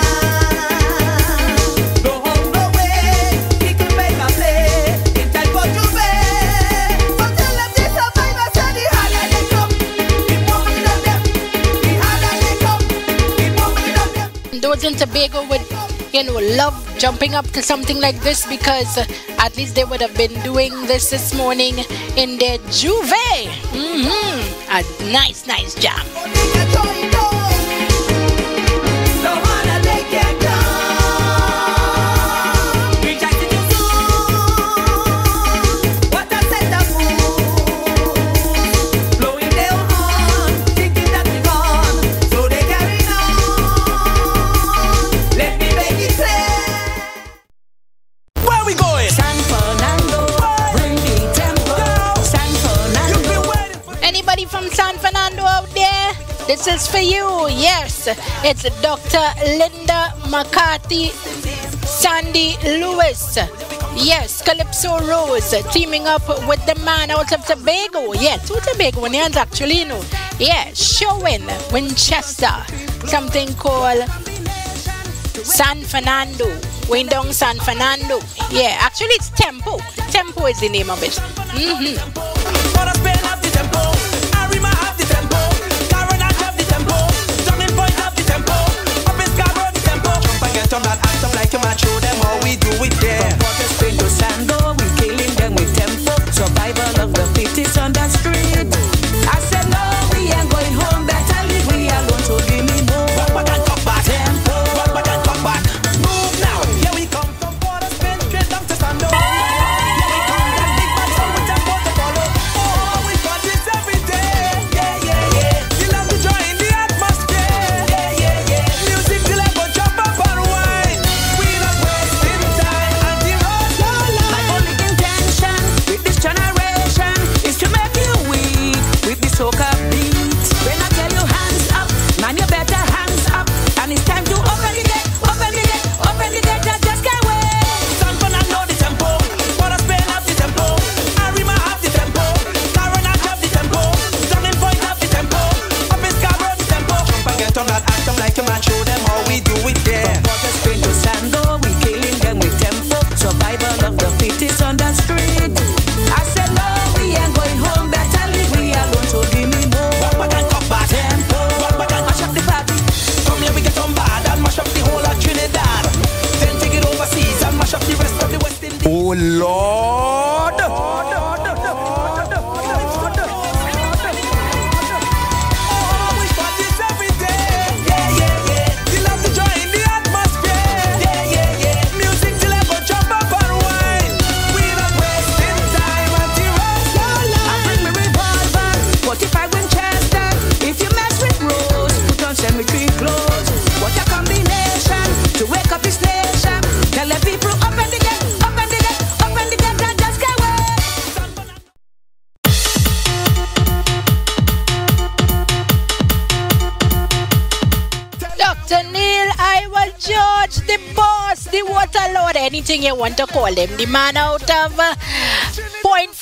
No home, no way, he can make a play in time for Juve. So tell them this survivor, say the harder they come, the more we love them. The harder they come, the more we love them. Those in Tobago would, love jumping up to something like this because at least they would have been doing this morning in their Juve. A nice jam. No harder they can come. Rejecting you soon. What a set of fools. Blowing their horn, thinking that we're gone. So they carry on. Let me make it clear. Where we going? San Fernando, bring the tempo. San Fernando. Anybody from San Fernando out there? This is for you. Yes, it's Dr. Linda McCarthy, Sandy Lewis. Yes, Calypso Rose teaming up with the man out of Tobago. Yeah, 2 Tobagoans actually, Yeah, showing Winchester. Something called San Fernando. Going down San Fernando. Yeah, actually it's Tempo. Tempo is the name of it. Turn that act up like you might show them how we do it there. From Port of Spain to Sando, we killing them with tempo. Survival of the fittest on the street. I said no, we ain't going home. Better leave we alone, so give me more. But I can talk back. Lord. Cemetery close. What a combination to wake up this nation. Tell the people up and again, up and again, up and again, that just can't wait. Dr. Neil, I will judge the boss, the water lord, anything you want to call him. The man out of Point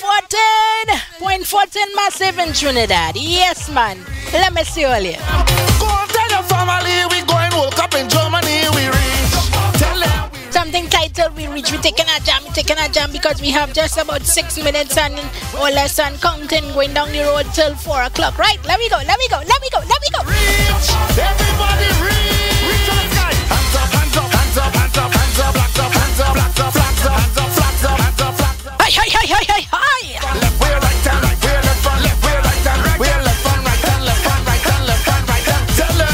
14 massive in Trinidad. Yes, man. Let me see all you. Family, we going woke up in Germany, we reach. Tell them. Something titled we reach. We're taking a jam because we have just about 6 minutes and or less than counting going down the road till 4 o'clock. Right? Let me go. Reach. Everybody reach. Reach to the sky. Hands up, hands up, hands up, hands up, hands up, hands up, hands up, hands up, hands up, hands up, hands up, hands up, hands up. Hi. Left way, right hand, right way, left hand, left way, right hand, right way, left hand, right hand, left hand, right hand, left hand, right hand. Tell them.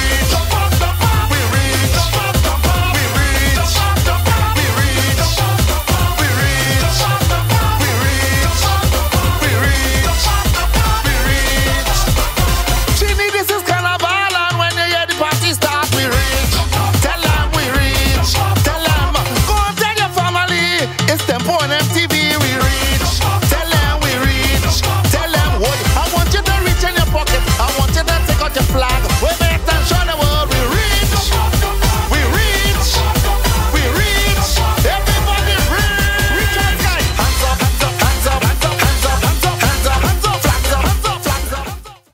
Flag. We make them show the world we reach. We reach. We reach. Everybody reach. Reach to the sky. Hands up, hands up, hands up, hands up, hands up, hands up, hands up, hands up, flags up, hands up, flags up.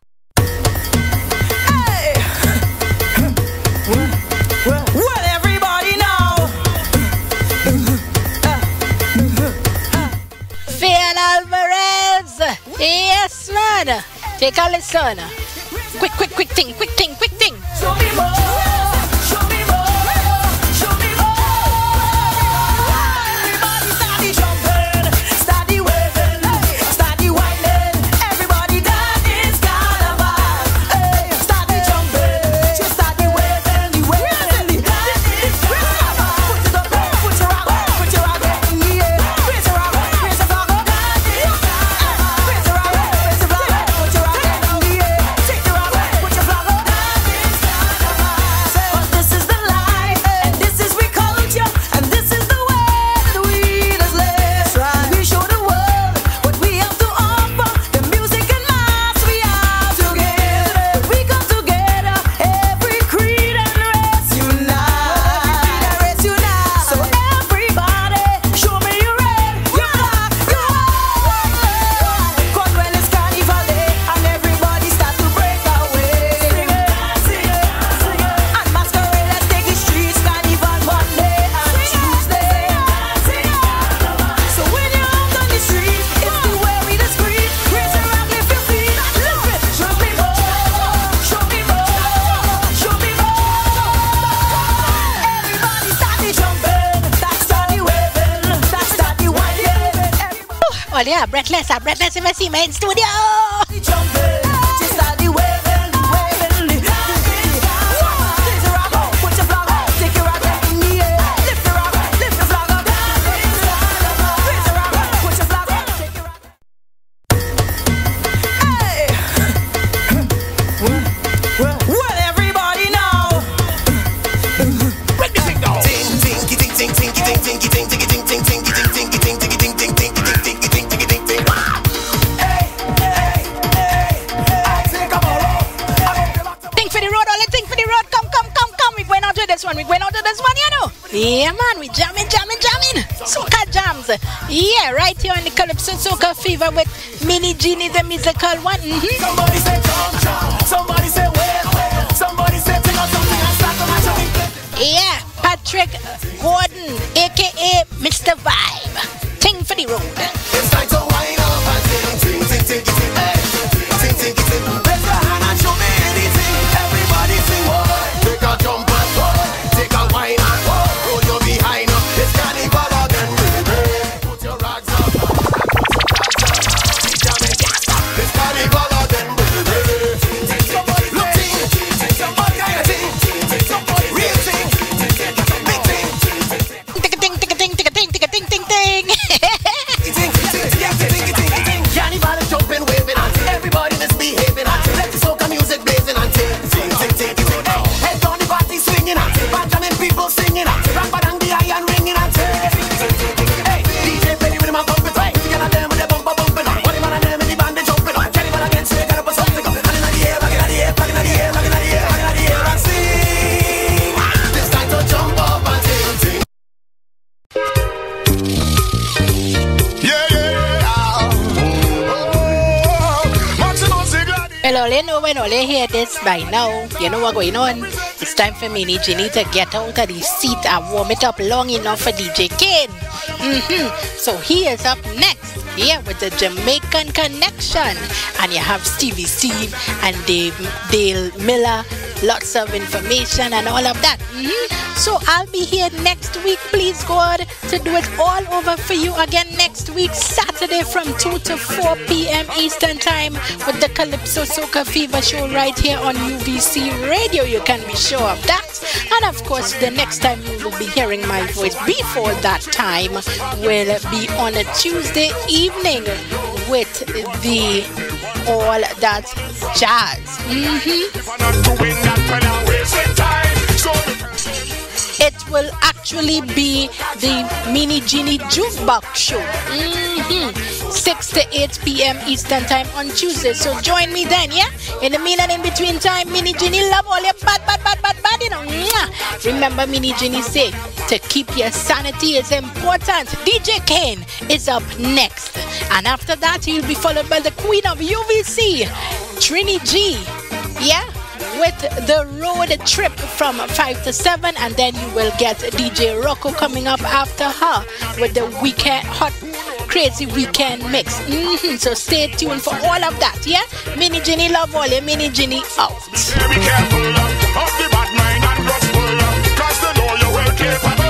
Hey. Well, everybody now. Phil Alvarez. Yes, man. Take a listen. Quick thing. Show me more. Show me more. Show me more. Everybody start the jumping, start the waving, start the whining. Everybody that is carnival. Hey, start the jumping, just start the waving, That is carnival. Put your arm in the air. Raise your arm, raise your flag. That is carnival. Raise your arm, raise your flag. Put your arm in the air. Take your arm, put your flag up. But this is the life, and this is we culture, and this is the way that we just live. We show the world what we have to offer, the music and mass we have to give. We come together, every creed and race unite. So everybody, show me your red, your black, your white. 'Cause when it's carnival day, and everybody start to break away. Sing it. And masqueraders take the streets, carnival Monday and Tuesday. So when you're out on the street, it's the way we discreet. Raise your hand, lift your feet, lift it. Show me more, show me more, show me more. Everybody start the jumping, that start the waving, that start the whining. Oh yeah, breathless if I see me in studio. The jumping, just start the waving. Raise your arm up, put your flag up, take your arm in the air. Lift your arm, lift your flag up. Raise your arm up, put your flag up, take your arm. Hey. Well, everybody now. Break the thing down. Ting, tinky, ting, ting, tinky, ting, tinky, ting, tinky, ting, ting, tinky, tinky, ting, tinky, ting, ting, tinky, ting, tinky, ting, tinky, ting, ting. Hey. I think I'm all up. Think for the road, all think for the road. Come. We going out to this one, you know. Yeah, man, we jamming. Soca jams. Yeah, right here on the Calypso Soca Fever with Mini Genie, the musical one. Somebody say jump. Somebody say wave. Somebody say ting or something and start to match up. Yeah, Patrick Gordon, a.k.a. Mr. Vibe. Ting for the road. It's time to wind up and ting, ting, ting, ting, ting, hey. Ting, ting, ting. Raise your hand and show me anything. Everybody sing, take a jump and take a wine and roll your behind. It's carnival again, baby. Well, all you know when all you hear this by now, you know what's going on. It's time for Mini Genie to get out of the seat and warm it up long enough for DJ Kane. So he is up next here with the Jamaican Connection. And you have Stevie Steve and Dale Miller. Lots of information and all of that. So I'll be here next week, please God, to do it all over for you again next week, Saturday from 2 to 4 p.m. Eastern Time with the Calypso Soca Fever Show right here on UVC Radio. You can be sure of that. And of course, the next time you will be hearing my voice before that time will be on a Tuesday evening with the All That Jazz. It will actually be the Mini Genie Jukebox Show. 6 to 8 p.m. Eastern Time on Tuesday. So join me then, yeah? In the mean and in between time, Mini Genie love all your bad, you know. Remember, Mini Genie say, to keep your sanity is important. DJ Kane is up next. And after that, he'll be followed by the Queen of UVC, Trini G. Yeah? With the road trip from 5 to 7, and then you will get DJ Rocco coming up after her with the weekend hot crazy weekend mix. So stay tuned for all of that, yeah? Mini Genie love all your Mini Genie out. Be careful of the bad mind and gospel, 'cause they know you will keep